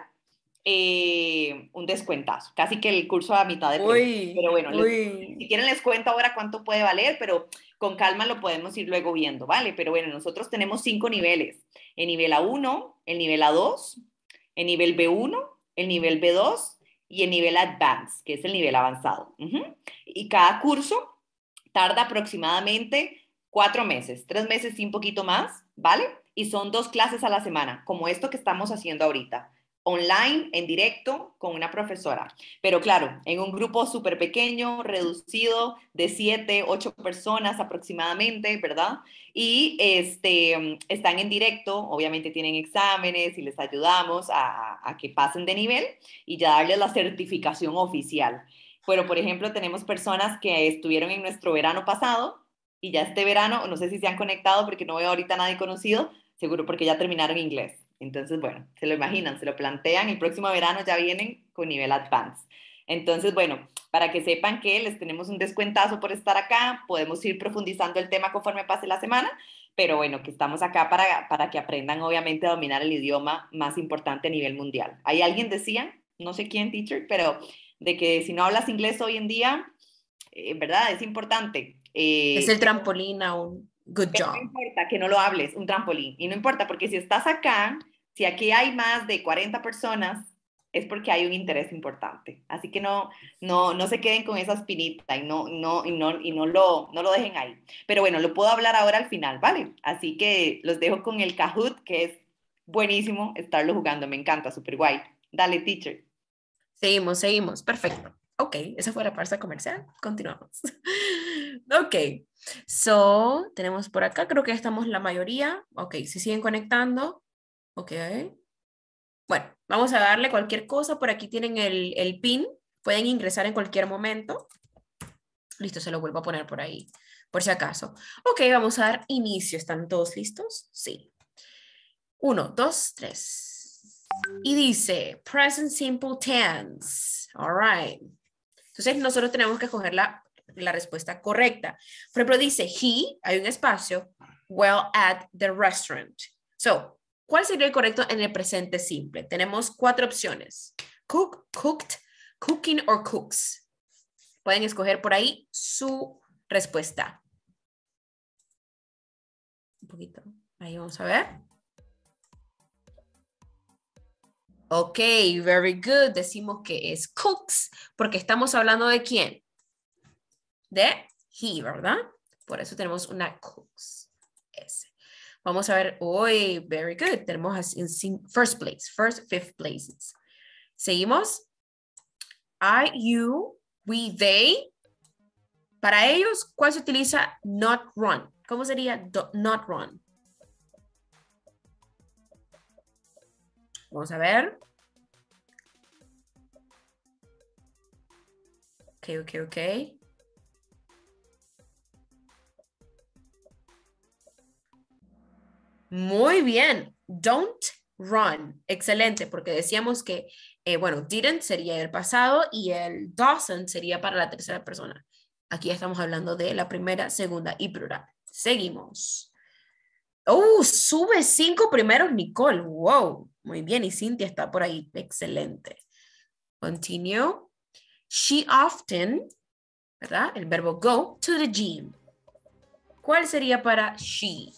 eh, un descuentazo, casi que el curso a mitad de precio. Pero bueno, les, si quieren les cuento ahora cuánto puede valer, pero con calma lo podemos ir luego viendo, ¿vale? Pero bueno, nosotros tenemos cinco niveles. El nivel A uno, el nivel A dos, el nivel B uno, el nivel B dos y el nivel Advanced, que es el nivel avanzado. Uh-huh. Y cada curso tarda aproximadamente cuatro meses, tres meses y un poquito más, ¿vale? y son dos clases a la semana, como esto que estamos haciendo ahorita. Online, en directo, con una profesora. Pero claro, en un grupo súper pequeño, reducido, de siete, ocho personas aproximadamente, ¿verdad? Y este, están en directo, obviamente tienen exámenes y les ayudamos a, a que pasen de nivel y ya darles la certificación oficial. Pero, por ejemplo, tenemos personas que estuvieron en nuestro verano pasado y ya este verano, no sé si se han conectado porque no veo ahorita a nadie conocido, seguro porque ya terminaron inglés. Entonces, bueno, se lo imaginan, se lo plantean, el próximo verano ya vienen con nivel advanced. Entonces, bueno, para que sepan que les tenemos un descuentazo por estar acá, podemos ir profundizando el tema conforme pase la semana, pero bueno, que estamos acá para, para que aprendan obviamente a dominar el idioma más importante a nivel mundial. Hay alguien decía, no sé quién, teacher, pero de que si no hablas inglés hoy en día, eh, ¿verdad? Es importante. Eh, es el trampolín a un good job. No importa que no lo hables, un trampolín. Y no importa, porque si estás acá, si aquí hay más de cuarenta personas, es porque hay un interés importante. Así que no, no, no se queden con esa espinita y, no, no, y, no, y no, lo, no lo dejen ahí. Pero bueno, lo puedo hablar ahora al final, ¿vale? Así que los dejo con el Kahoot, que es buenísimo estarlo jugando. Me encanta, súper guay. Dale, teacher. Seguimos, seguimos. Perfecto. Ok, esa fue la parte comercial. Continuamos. Ok, so, tenemos por acá, creo que estamos la mayoría. Ok, se siguen conectando. Ok. Bueno, vamos a darle cualquier cosa. Por aquí tienen el, el pin. Pueden ingresar en cualquier momento. Listo, se lo vuelvo a poner por ahí, por si acaso. Ok, vamos a dar inicio. ¿Están todos listos? Sí. Uno, dos, tres. Y dice, present simple tense. All right. Entonces, nosotros tenemos que escoger la, la respuesta correcta. Por ejemplo, dice, he, hay un espacio, well at the restaurant. So, ¿cuál sería el correcto en el presente simple? Tenemos cuatro opciones. Cook, cooked, cooking or cooks. Pueden escoger por ahí su respuesta. Un poquito. Ahí vamos a ver. Ok, very good. Decimos que es cooks porque estamos hablando de quién. De he, ¿verdad? Por eso tenemos una cooks. S. Vamos a ver hoy, very good. Tenemos en first place, first, fifth places. Seguimos. I, you, we, they. Para ellos, ¿cuál se utiliza? Not run. ¿Cómo sería not run? Vamos a ver. Ok, ok, ok. Muy bien. Don't run. Excelente, porque decíamos que, eh, bueno, didn't sería el pasado y el doesn't sería para la tercera persona. Aquí estamos hablando de la primera, segunda y plural. Seguimos. Oh, sube cinco primeros, Nicole. Wow. Muy bien, y Cintia está por ahí. Excelente. Continue. She often, ¿verdad? El verbo go to the gym. ¿Cuál sería para she?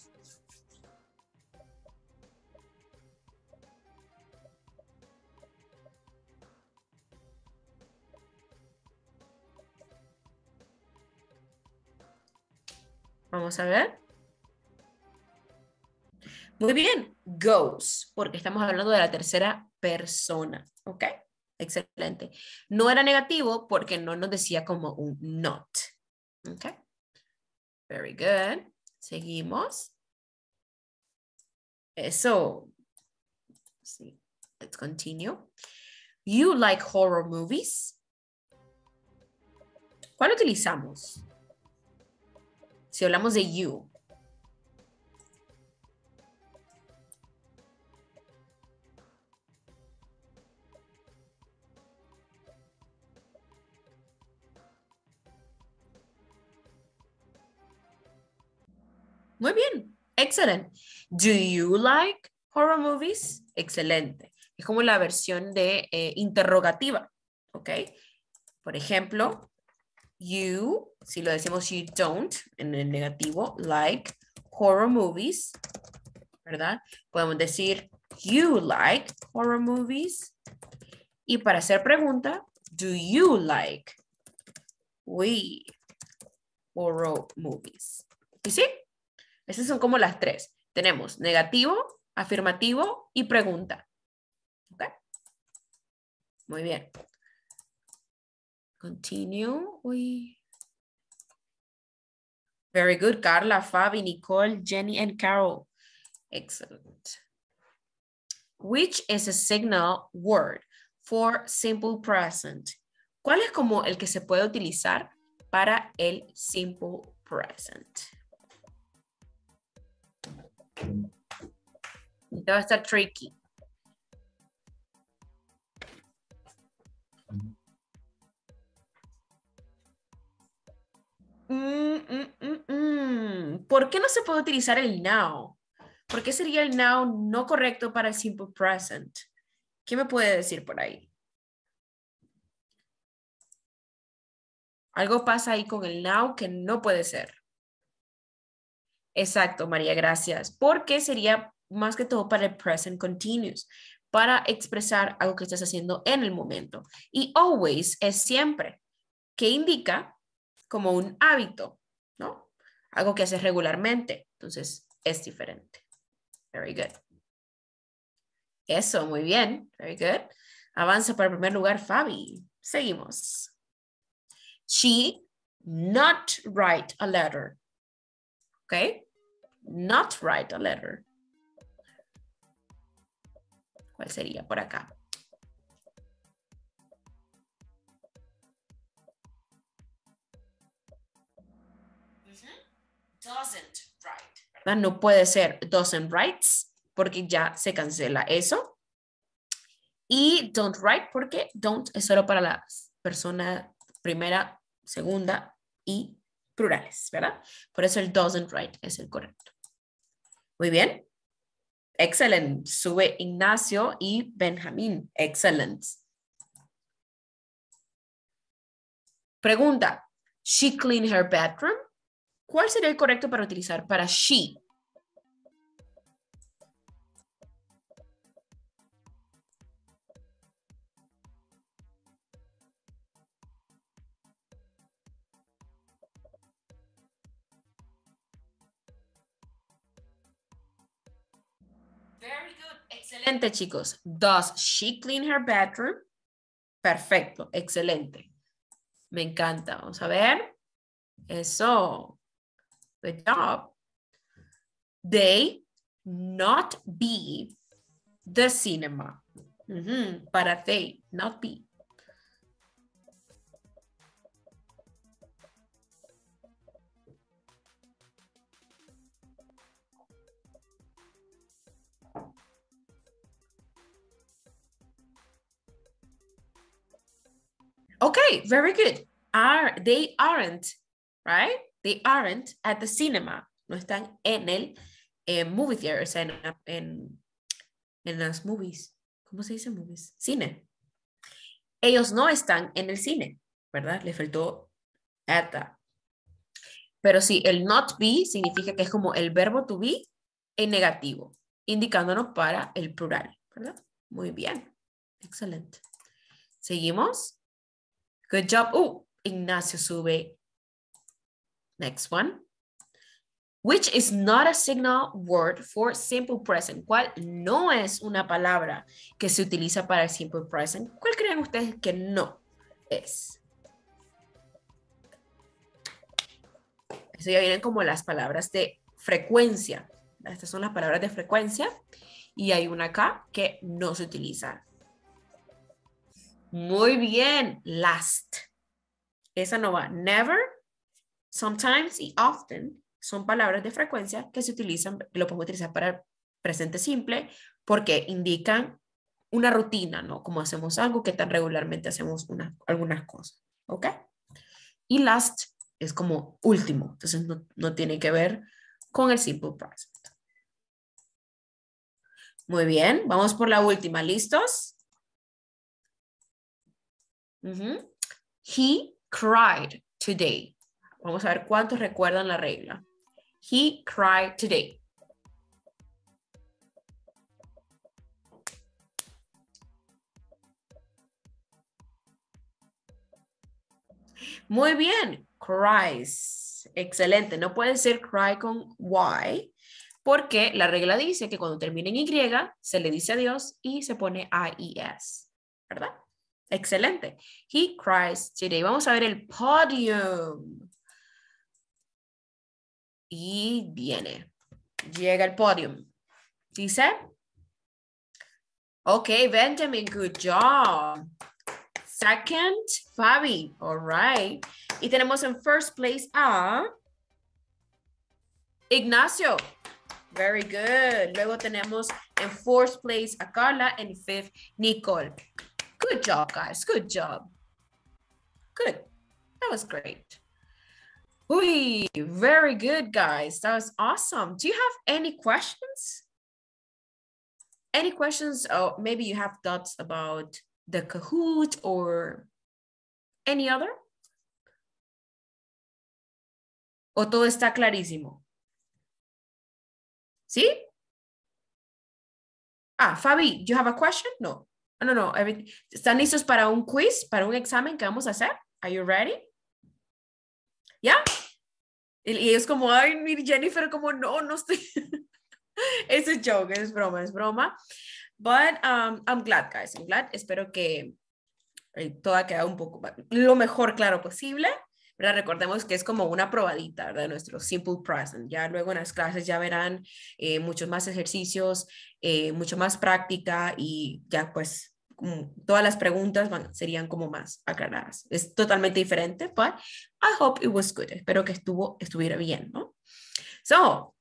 Vamos a ver. Muy bien, goes, porque estamos hablando de la tercera persona, ¿ok? Excelente. No era negativo porque no nos decía como un not, ¿ok? Very good. Seguimos. Eso. Sí. Let's continue. You like horror movies? ¿Cuál utilizamos? Si hablamos de you. Muy bien. Excellent. Do you like horror movies? Excelente. Es como la versión de eh, interrogativa. ¿Ok? Por ejemplo, you, si lo decimos you don't, en el negativo, like horror movies, ¿verdad? Podemos decir you like horror movies. Y para hacer pregunta, do you like we horror movies? ¿Y sí? Esas son como las tres. Tenemos negativo, afirmativo y pregunta. ¿Ok? Muy bien. Continue. Uy. Very good, Carla, Fabi, Nicole, Jenny, and Carol. Excellent. Which is a signal word for simple present? ¿Cuál es como el que se puede utilizar para el simple present? Esto va a estar tricky. Mm, mm, mm, mm. ¿Por qué no se puede utilizar el now? ¿Por qué sería el now no correcto para el simple present? ¿Qué me puede decir por ahí? Algo pasa ahí con el now que no puede ser. Exacto, María, gracias. Porque sería más que todo para el present continuous, para expresar algo que estás haciendo en el momento. Y always es siempre, que indica como un hábito, ¿no? Algo que haces regularmente. Entonces, es diferente. Very good. Eso, muy bien. Very good. Avanza para el primer lugar, Fabi. Seguimos. She not write a letter. Okay? Not write a letter. ¿Cuál sería por acá? Doesn't write. ¿Verdad? No puede ser doesn't writes porque ya se cancela eso. Y don't write porque don't es solo para la persona primera, segunda y plurales, ¿verdad? Por eso el doesn't write es el correcto. Muy bien. Excelente. Sube Ignacio y Benjamín. Excelente. Pregunta. She cleaned her bedroom. ¿Cuál sería el correcto para utilizar para she? Very good. Excelente, chicos. Does she clean her bedroom? Perfecto. Excelente. Me encanta. Vamos a ver. Eso. Good job. They not be the cinema. Uh-huh. Para they, not be. Okay, very good. Are, they aren't, right? They aren't at the cinema. No están en el eh, movie theater, o sea, en, en, en las movies. ¿Cómo se dice movies? Cine. Ellos no están en el cine, ¿verdad? Le faltó at the. Pero sí, el not be significa que es como el verbo to be en negativo, indicándonos para el plural, ¿verdad? Muy bien. Excelente. Seguimos. Good job. Oh, Ignacio sube. Next one. Which is not a signal word for simple present. ¿Cuál no es una palabra que se utiliza para el simple present? ¿Cuál creen ustedes que no es? Eso ya vienen como las palabras de frecuencia. Estas son las palabras de frecuencia. Y hay una acá que no se utiliza. Muy bien. Last. Esa no va. Never, sometimes y often son palabras de frecuencia que se utilizan, que lo podemos utilizar para el presente simple porque indican una rutina, ¿no? Como hacemos algo, que tan regularmente hacemos una, algunas cosas. ¿Ok? Y last es como último. Entonces no, no tiene que ver con el simple present. Muy bien. Vamos por la última. ¿Listos? Uh-huh. He cried today. Vamos a ver cuántos recuerdan la regla. He cried today. Muy bien. Cries. Excelente. No puede ser cry con Y porque la regla dice que cuando termina en Y, se le dice adiós y se pone I E S, ¿verdad? Excelente. He cries today. Vamos a ver el podium. Y viene. Llega el podium. Dice. Ok, Benjamin, good job. Second, Fabi. All right. Y tenemos en first place a Ignacio. Very good. Luego tenemos en fourth place a Carla and fifth, Nicole. Good job, guys. Good job. Good. That was great. Uy, very good, guys. That was awesome. Do you have any questions? Any questions? Or maybe you have thoughts about the Kahoot or any other? ¿O todo está clarísimo? ¿Sí? Ah, Fabi, you have a question? No. No, no, no. ¿Están listos para un quiz, para un examen que vamos a hacer? Are you ready? ¿Ya? Y es como, ay, mire, Jennifer, como, no, no estoy. Es un joke, es broma, es broma. But um, I'm glad, guys. I'm glad. Espero que eh, todo ha quedado un poco, lo mejor claro posible. ¿Verdad? Recordemos que es como una probadita, ¿verdad? Nuestro Simple Present. Ya luego en las clases ya verán eh, muchos más ejercicios, eh, mucho más práctica y ya pues todas las preguntas van, serían como más aclaradas. Es totalmente diferente, but I hope it was good. Espero que estuvo, estuviera bien, ¿no? So,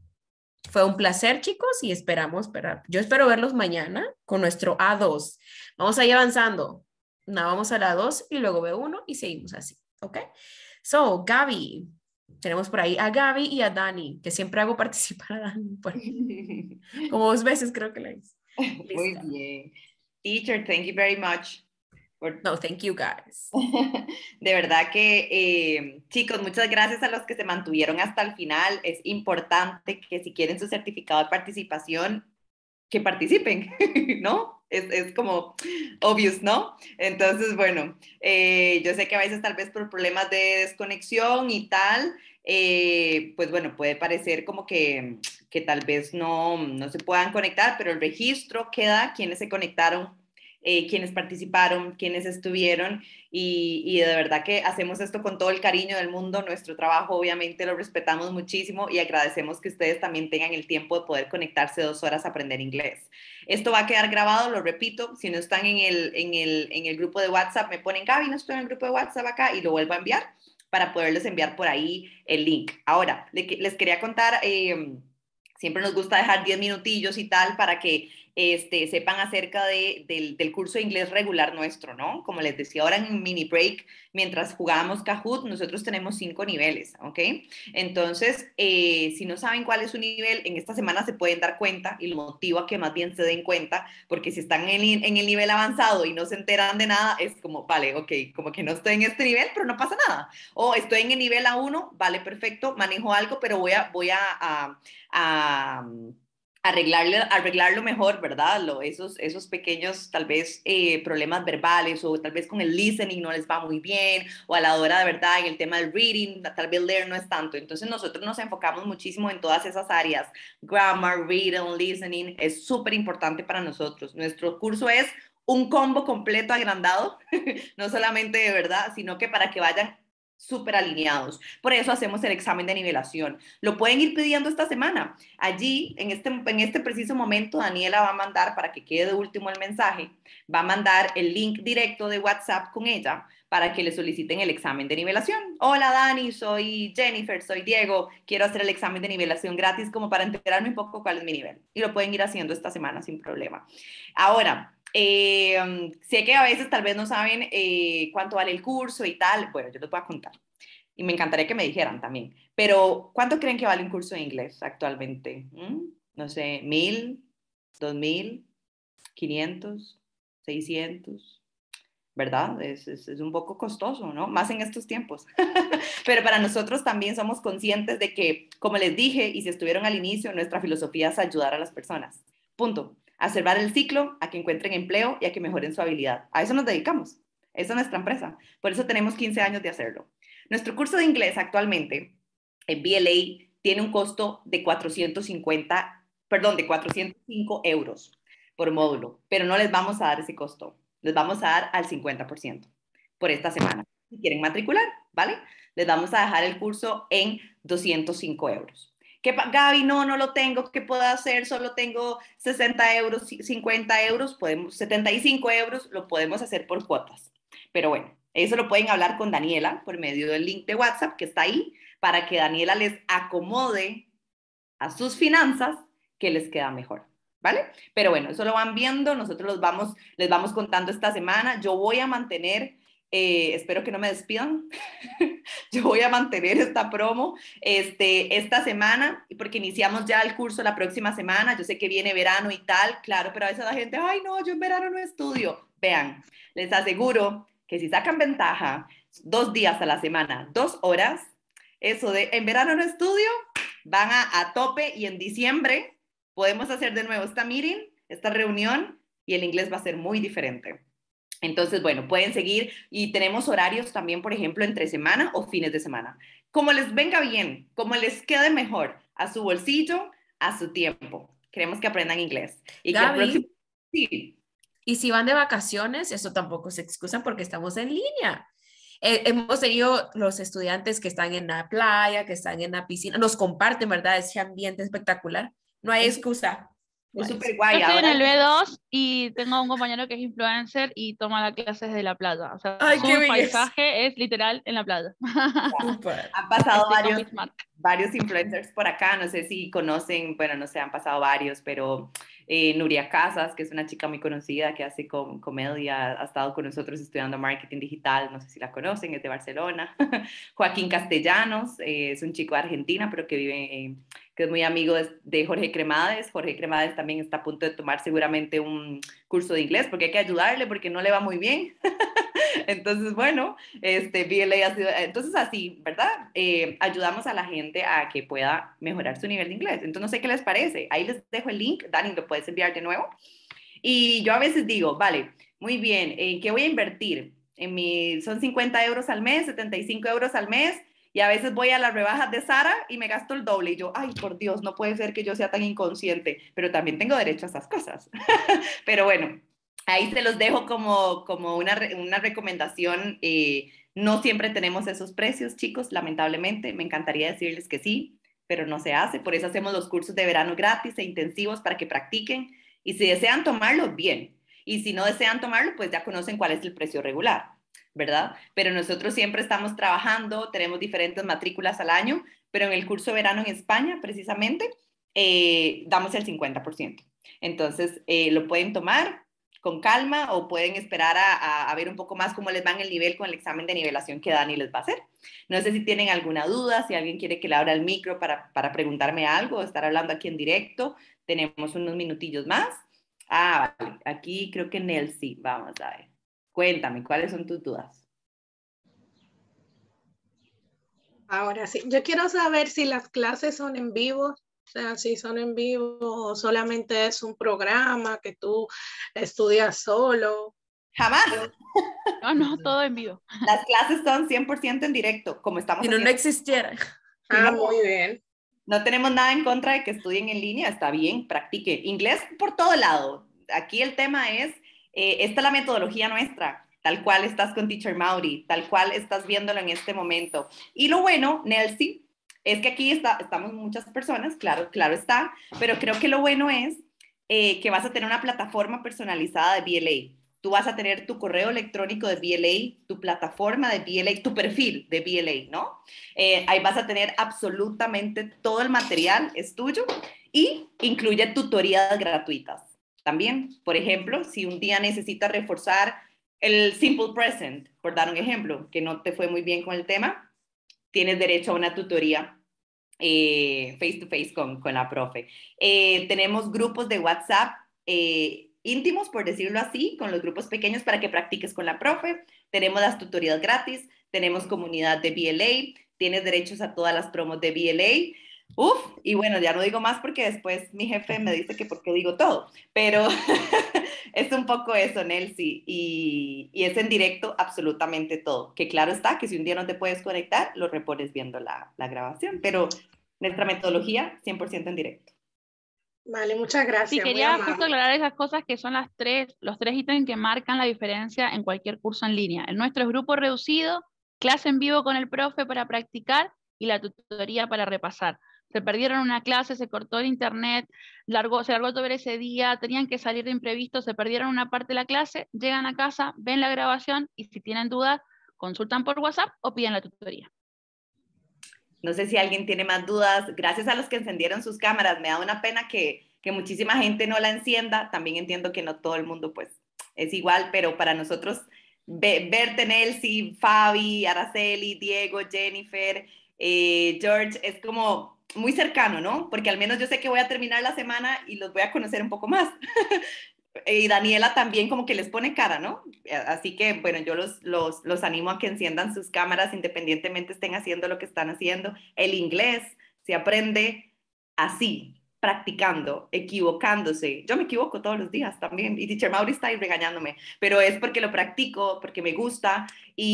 fue un placer, chicos, y esperamos, esperar. Yo espero verlos mañana con nuestro A dos. Vamos a ir avanzando. No, vamos a la A dos y luego B uno y seguimos así, ¿ok? So, Gaby. Tenemos por ahí a Gaby y a Dani, que siempre hago participar a Dani. Bueno, como dos veces creo que la hice. Muy bien. Teacher, thank you very much. For... No, thank you guys. De verdad que, eh, chicos, muchas gracias a los que se mantuvieron hasta el final. Es importante que si quieren su certificado de participación, que participen, ¿no? Es, es como obvious, ¿no? Entonces, bueno, eh, yo sé que a veces tal vez por problemas de desconexión y tal, eh, pues bueno, puede parecer como que, que tal vez no, no se puedan conectar, pero el registro queda quienes se conectaron, eh, quienes participaron, quienes estuvieron y, y de verdad que hacemos esto con todo el cariño del mundo. Nuestro trabajo obviamente lo respetamos muchísimo y agradecemos que ustedes también tengan el tiempo de poder conectarse dos horas a aprender inglés. Esto va a quedar grabado, lo repito, si no están en el, en el, en el grupo de WhatsApp, me ponen, Gaby, no estoy en el grupo de WhatsApp acá y lo vuelvo a enviar para poderles enviar por ahí el link. Ahora, les quería contar, eh, siempre nos gusta dejar diez minutillos y tal para que este, sepan acerca de, del, del curso de inglés regular nuestro, ¿no? Como les decía ahora en mini break, mientras jugábamos Kahoot, nosotros tenemos cinco niveles, ¿ok? Entonces, eh, si no saben cuál es su nivel, en esta semana se pueden dar cuenta y lo motivo a que más bien se den cuenta, porque si están en el, en el nivel avanzado y no se enteran de nada, es como, vale, ok, como que no estoy en este nivel, pero no pasa nada. O estoy en el nivel A uno, vale, perfecto, manejo algo, pero voy a, voy a, a, a Arreglarlo, arreglarlo mejor, ¿verdad? Lo, esos, esos pequeños, tal vez, eh, problemas verbales o tal vez con el listening no les va muy bien o a la hora de verdad en el tema del reading, tal vez leer no es tanto. Entonces nosotros nos enfocamos muchísimo en todas esas áreas. Grammar, reading, listening, es súper importante para nosotros. Nuestro curso es un combo completo agrandado, no solamente de verdad, sino que para que vayan súper alineados. Por eso hacemos el examen de nivelación. Lo pueden ir pidiendo esta semana. Allí, en este, en este preciso momento, Daniela va a mandar, para que quede de último el mensaje, va a mandar el link directo de WhatsApp con ella para que le soliciten el examen de nivelación. Hola Dani, soy Jennifer, soy Diego, quiero hacer el examen de nivelación gratis como para enterarme un poco cuál es mi nivel. Y lo pueden ir haciendo esta semana sin problema. Ahora, Eh, sé que a veces tal vez no saben eh, cuánto vale el curso y tal. Bueno, yo les voy a contar. Y me encantaría que me dijeran también. Pero, ¿cuánto creen que vale un curso de inglés actualmente? ¿Mm? No sé, ¿mil? ¿Dos mil? ¿quinientos? ¿seiscientos? ¿Verdad? Es, es, es un poco costoso, ¿no? Más en estos tiempos. Pero para nosotros también somos conscientes de que, como les dije, y si estuvieron al inicio, nuestra filosofía es ayudar a las personas. Punto. A cerrar el ciclo, a que encuentren empleo y a que mejoren su habilidad. A eso nos dedicamos. Esa es nuestra empresa. Por eso tenemos quince años de hacerlo. Nuestro curso de inglés actualmente, en B L A, tiene un costo de cuatrocientos cincuenta, perdón, de cuatrocientos cinco euros por módulo, pero no les vamos a dar ese costo, les vamos a dar al cincuenta por ciento por esta semana. Si quieren matricular, ¿vale? Les vamos a dejar el curso en doscientos cinco euros. ¿Qué, Gaby, no, no lo tengo, ¿qué puedo hacer? Solo tengo sesenta euros, cincuenta euros, podemos, setenta y cinco euros, lo podemos hacer por cuotas. Pero bueno, eso lo pueden hablar con Daniela por medio del link de WhatsApp que está ahí, para que Daniela les acomode a sus finanzas que les queda mejor, ¿vale? Pero bueno, eso lo van viendo, nosotros los vamos, les vamos contando esta semana. Yo voy a mantener, eh, espero que no me despidan, yo voy a mantener esta promo este, esta semana, porque iniciamos ya el curso la próxima semana. Yo sé que viene verano y tal, claro, pero a veces la gente, ay no, yo en verano no estudio. Vean, les aseguro que si sacan ventaja dos días a la semana, dos horas, eso de en verano no estudio, van a, a tope, y en diciembre podemos hacer de nuevo esta meeting, esta reunión, y el inglés va a ser muy diferente. Entonces, bueno, pueden seguir, y tenemos horarios también, por ejemplo, entre semana o fines de semana. Como les venga bien, como les quede mejor, a su bolsillo, a su tiempo. Queremos que aprendan inglés. Y Gaby, que el próximo... Sí. Y si van de vacaciones, eso tampoco se excusa porque estamos en línea. Eh, hemos tenido los estudiantes que están en la playa, que están en la piscina, nos comparten, ¿verdad? Ese ambiente espectacular. No hay excusa. Es No súper guay. Yo estoy en Ahora... el B dos y tengo un compañero que es influencer y toma las clases de la playa. O sea, Ay, su qué belleza. paisaje es literal en la playa. Súper. Han pasado Estoy con varios, mis marcas. varios influencers por acá, no sé si conocen, bueno, no sé, han pasado varios, pero eh, Nuria Casas, que es una chica muy conocida que hace com comedia, ha estado con nosotros estudiando marketing digital, no sé si la conocen, es de Barcelona. Joaquín Castellanos, eh, es un chico de Argentina, pero que vive en... que es muy amigo de, de Jorge Cremades. Jorge Cremades también está a punto de tomar seguramente un curso de inglés, porque hay que ayudarle, porque no le va muy bien. Entonces, bueno, este, B L A ha sido, entonces así, ¿verdad? Eh, ayudamos a la gente a que pueda mejorar su nivel de inglés. Entonces, no sé qué les parece. Ahí les dejo el link. Dani, ¿lo puedes enviar de nuevo? Y yo a veces digo, vale, muy bien, ¿en qué voy a invertir? En mi, son cincuenta euros al mes, setenta y cinco euros al mes, y a veces voy a las rebajas de Zara y me gasto el doble. Y yo, ay, por Dios, no puede ser que yo sea tan inconsciente, pero también tengo derecho a esas cosas. Pero bueno, ahí se los dejo como, como una, una recomendación. Eh, no siempre tenemos esos precios, chicos, lamentablemente. Me encantaría decirles que sí, pero no se hace. Por eso hacemos los cursos de verano gratis e intensivos para que practiquen. Y si desean tomarlo, bien. Y si no desean tomarlo, pues ya conocen cuál es el precio regular, ¿verdad? Pero nosotros siempre estamos trabajando, tenemos diferentes matrículas al año, pero en el curso de verano en España, precisamente, eh, damos el cincuenta por ciento. Entonces, eh, lo pueden tomar con calma o pueden esperar a, a, a ver un poco más cómo les va en el nivel con el examen de nivelación que Dani les va a hacer. No sé si tienen alguna duda, si alguien quiere que le abra el micro para, para preguntarme algo o estar hablando aquí en directo. Tenemos unos minutillos más. Ah, vale. Aquí creo que Nelsie, vamos a ver. Cuéntame, ¿cuáles son tus dudas? Ahora sí, yo quiero saber si las clases son en vivo, o sea, si son en vivo o solamente es un programa que tú estudias solo. Jamás. No, no, todo en vivo. Las clases son cien por ciento en directo, como estamos Si no, no haciendo. existiera. Ah, no, muy bien. No tenemos nada en contra de que estudien en línea, está bien, practiquen. Inglés por todo lado. Aquí el tema es, eh, esta es la metodología nuestra, tal cual estás con Teacher Mauri, tal cual estás viéndolo en este momento. Y lo bueno, Nelsie, es que aquí está, estamos muchas personas, claro, claro está, pero creo que lo bueno es eh, que vas a tener una plataforma personalizada de B L A. Tú vas a tener tu correo electrónico de B L A, tu plataforma de B L A, tu perfil de B L A, ¿no? Eh, ahí vas a tener absolutamente todo el material, es tuyo, y incluye tutorías gratuitas. También, por ejemplo, si un día necesitas reforzar el simple present, por dar un ejemplo, que no te fue muy bien con el tema, tienes derecho a una tutoría eh, face to face con, con la profe. Eh, tenemos grupos de WhatsApp eh, íntimos, por decirlo así, con los grupos pequeños para que practiques con la profe. Tenemos las tutorías gratis, tenemos comunidad de B L A, tienes derechos a todas las promos de B L A. Uf, y bueno, ya no digo más porque después mi jefe me dice que por qué digo todo, pero es un poco eso, Nelsie, y, y es en directo absolutamente todo. Que claro está que si un día no te puedes conectar, lo repones viendo la, la grabación, pero nuestra metodología cien por ciento en directo. Vale, muchas gracias. Sí, quería justo aclarar esas cosas que son las tres, los tres ítems que marcan la diferencia en cualquier curso en línea. El nuestro es grupo reducido, clase en vivo con el profe para practicar y la tutoría para repasar. Se perdieron una clase, se cortó el internet, largó, se largó todo ese día, tenían que salir de imprevisto, se perdieron una parte de la clase, llegan a casa, ven la grabación y si tienen dudas, consultan por WhatsApp o piden la tutoría. No sé si alguien tiene más dudas. Gracias a los que encendieron sus cámaras. Me da una pena que, que muchísima gente no la encienda. También entiendo que no todo el mundo pues es igual, pero para nosotros ve, verte, Nelsie, Fabi, Araceli, Diego, Jennifer, eh, George, es como muy cercano, ¿no? Porque al menos yo sé que voy a terminar la semana y los voy a conocer un poco más. Y Daniela también como que les pone cara, ¿no? Así que, bueno, yo los, los, los animo a que enciendan sus cámaras independientemente estén haciendo lo que están haciendo. El inglés se aprende así, practicando, equivocándose. Yo me equivoco todos los días también y teacher Mauri está ahí regañándome, pero es porque lo practico, porque me gusta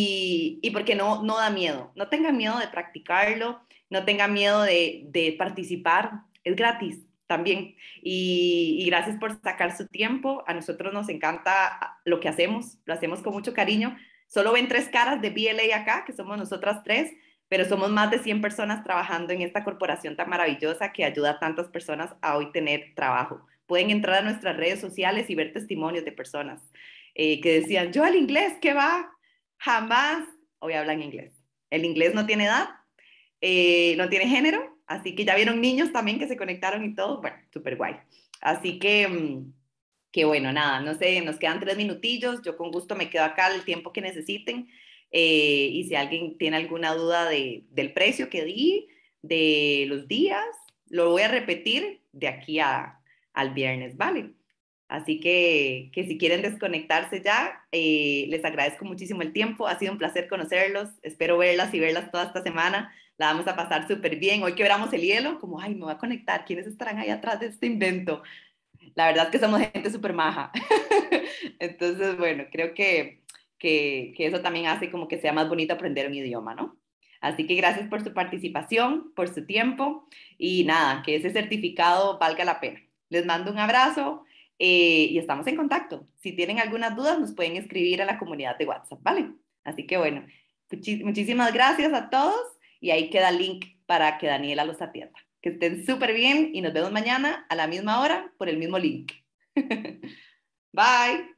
y, y porque no, no da miedo. No tengan miedo de practicarlo, no tengan miedo de, de participar, es gratis también. Y, y gracias por sacar su tiempo. A nosotros nos encanta lo que hacemos, lo hacemos con mucho cariño. Solo ven tres caras de V L A acá, que somos nosotras tres, pero somos más de cien personas trabajando en esta corporación tan maravillosa que ayuda a tantas personas a hoy tener trabajo. Pueden entrar a nuestras redes sociales y ver testimonios de personas eh, que decían, yo al inglés, ¿qué va? Jamás hoy hablan inglés. El inglés no tiene edad, eh, no tiene género, así que ya vieron niños también que se conectaron y todo, bueno, súper guay. Así que, que bueno, nada, no sé, nos quedan tres minutillos, yo con gusto me quedo acá el tiempo que necesiten, eh, y si alguien tiene alguna duda de, del precio que di, de los días, lo voy a repetir de aquí a, al viernes, ¿vale? Así que, que si quieren desconectarse ya, eh, les agradezco muchísimo el tiempo, ha sido un placer conocerlos, espero verlas y verlas toda esta semana. La vamos a pasar súper bien. Hoy quebramos el hielo, como, ay, me voy a conectar. ¿Quiénes estarán ahí atrás de este invento? La verdad es que somos gente súper maja. Entonces, bueno, creo que, que, que eso también hace como que sea más bonito aprender un idioma, ¿no? Así que gracias por su participación, por su tiempo y nada, que ese certificado valga la pena. Les mando un abrazo eh, y estamos en contacto. Si tienen algunas dudas, nos pueden escribir a la comunidad de WhatsApp, ¿vale? Así que bueno, muchis- muchísimas gracias a todos. Y ahí queda el link para que Daniela los atienda. Que estén súper bien y nos vemos mañana a la misma hora por el mismo link. Bye.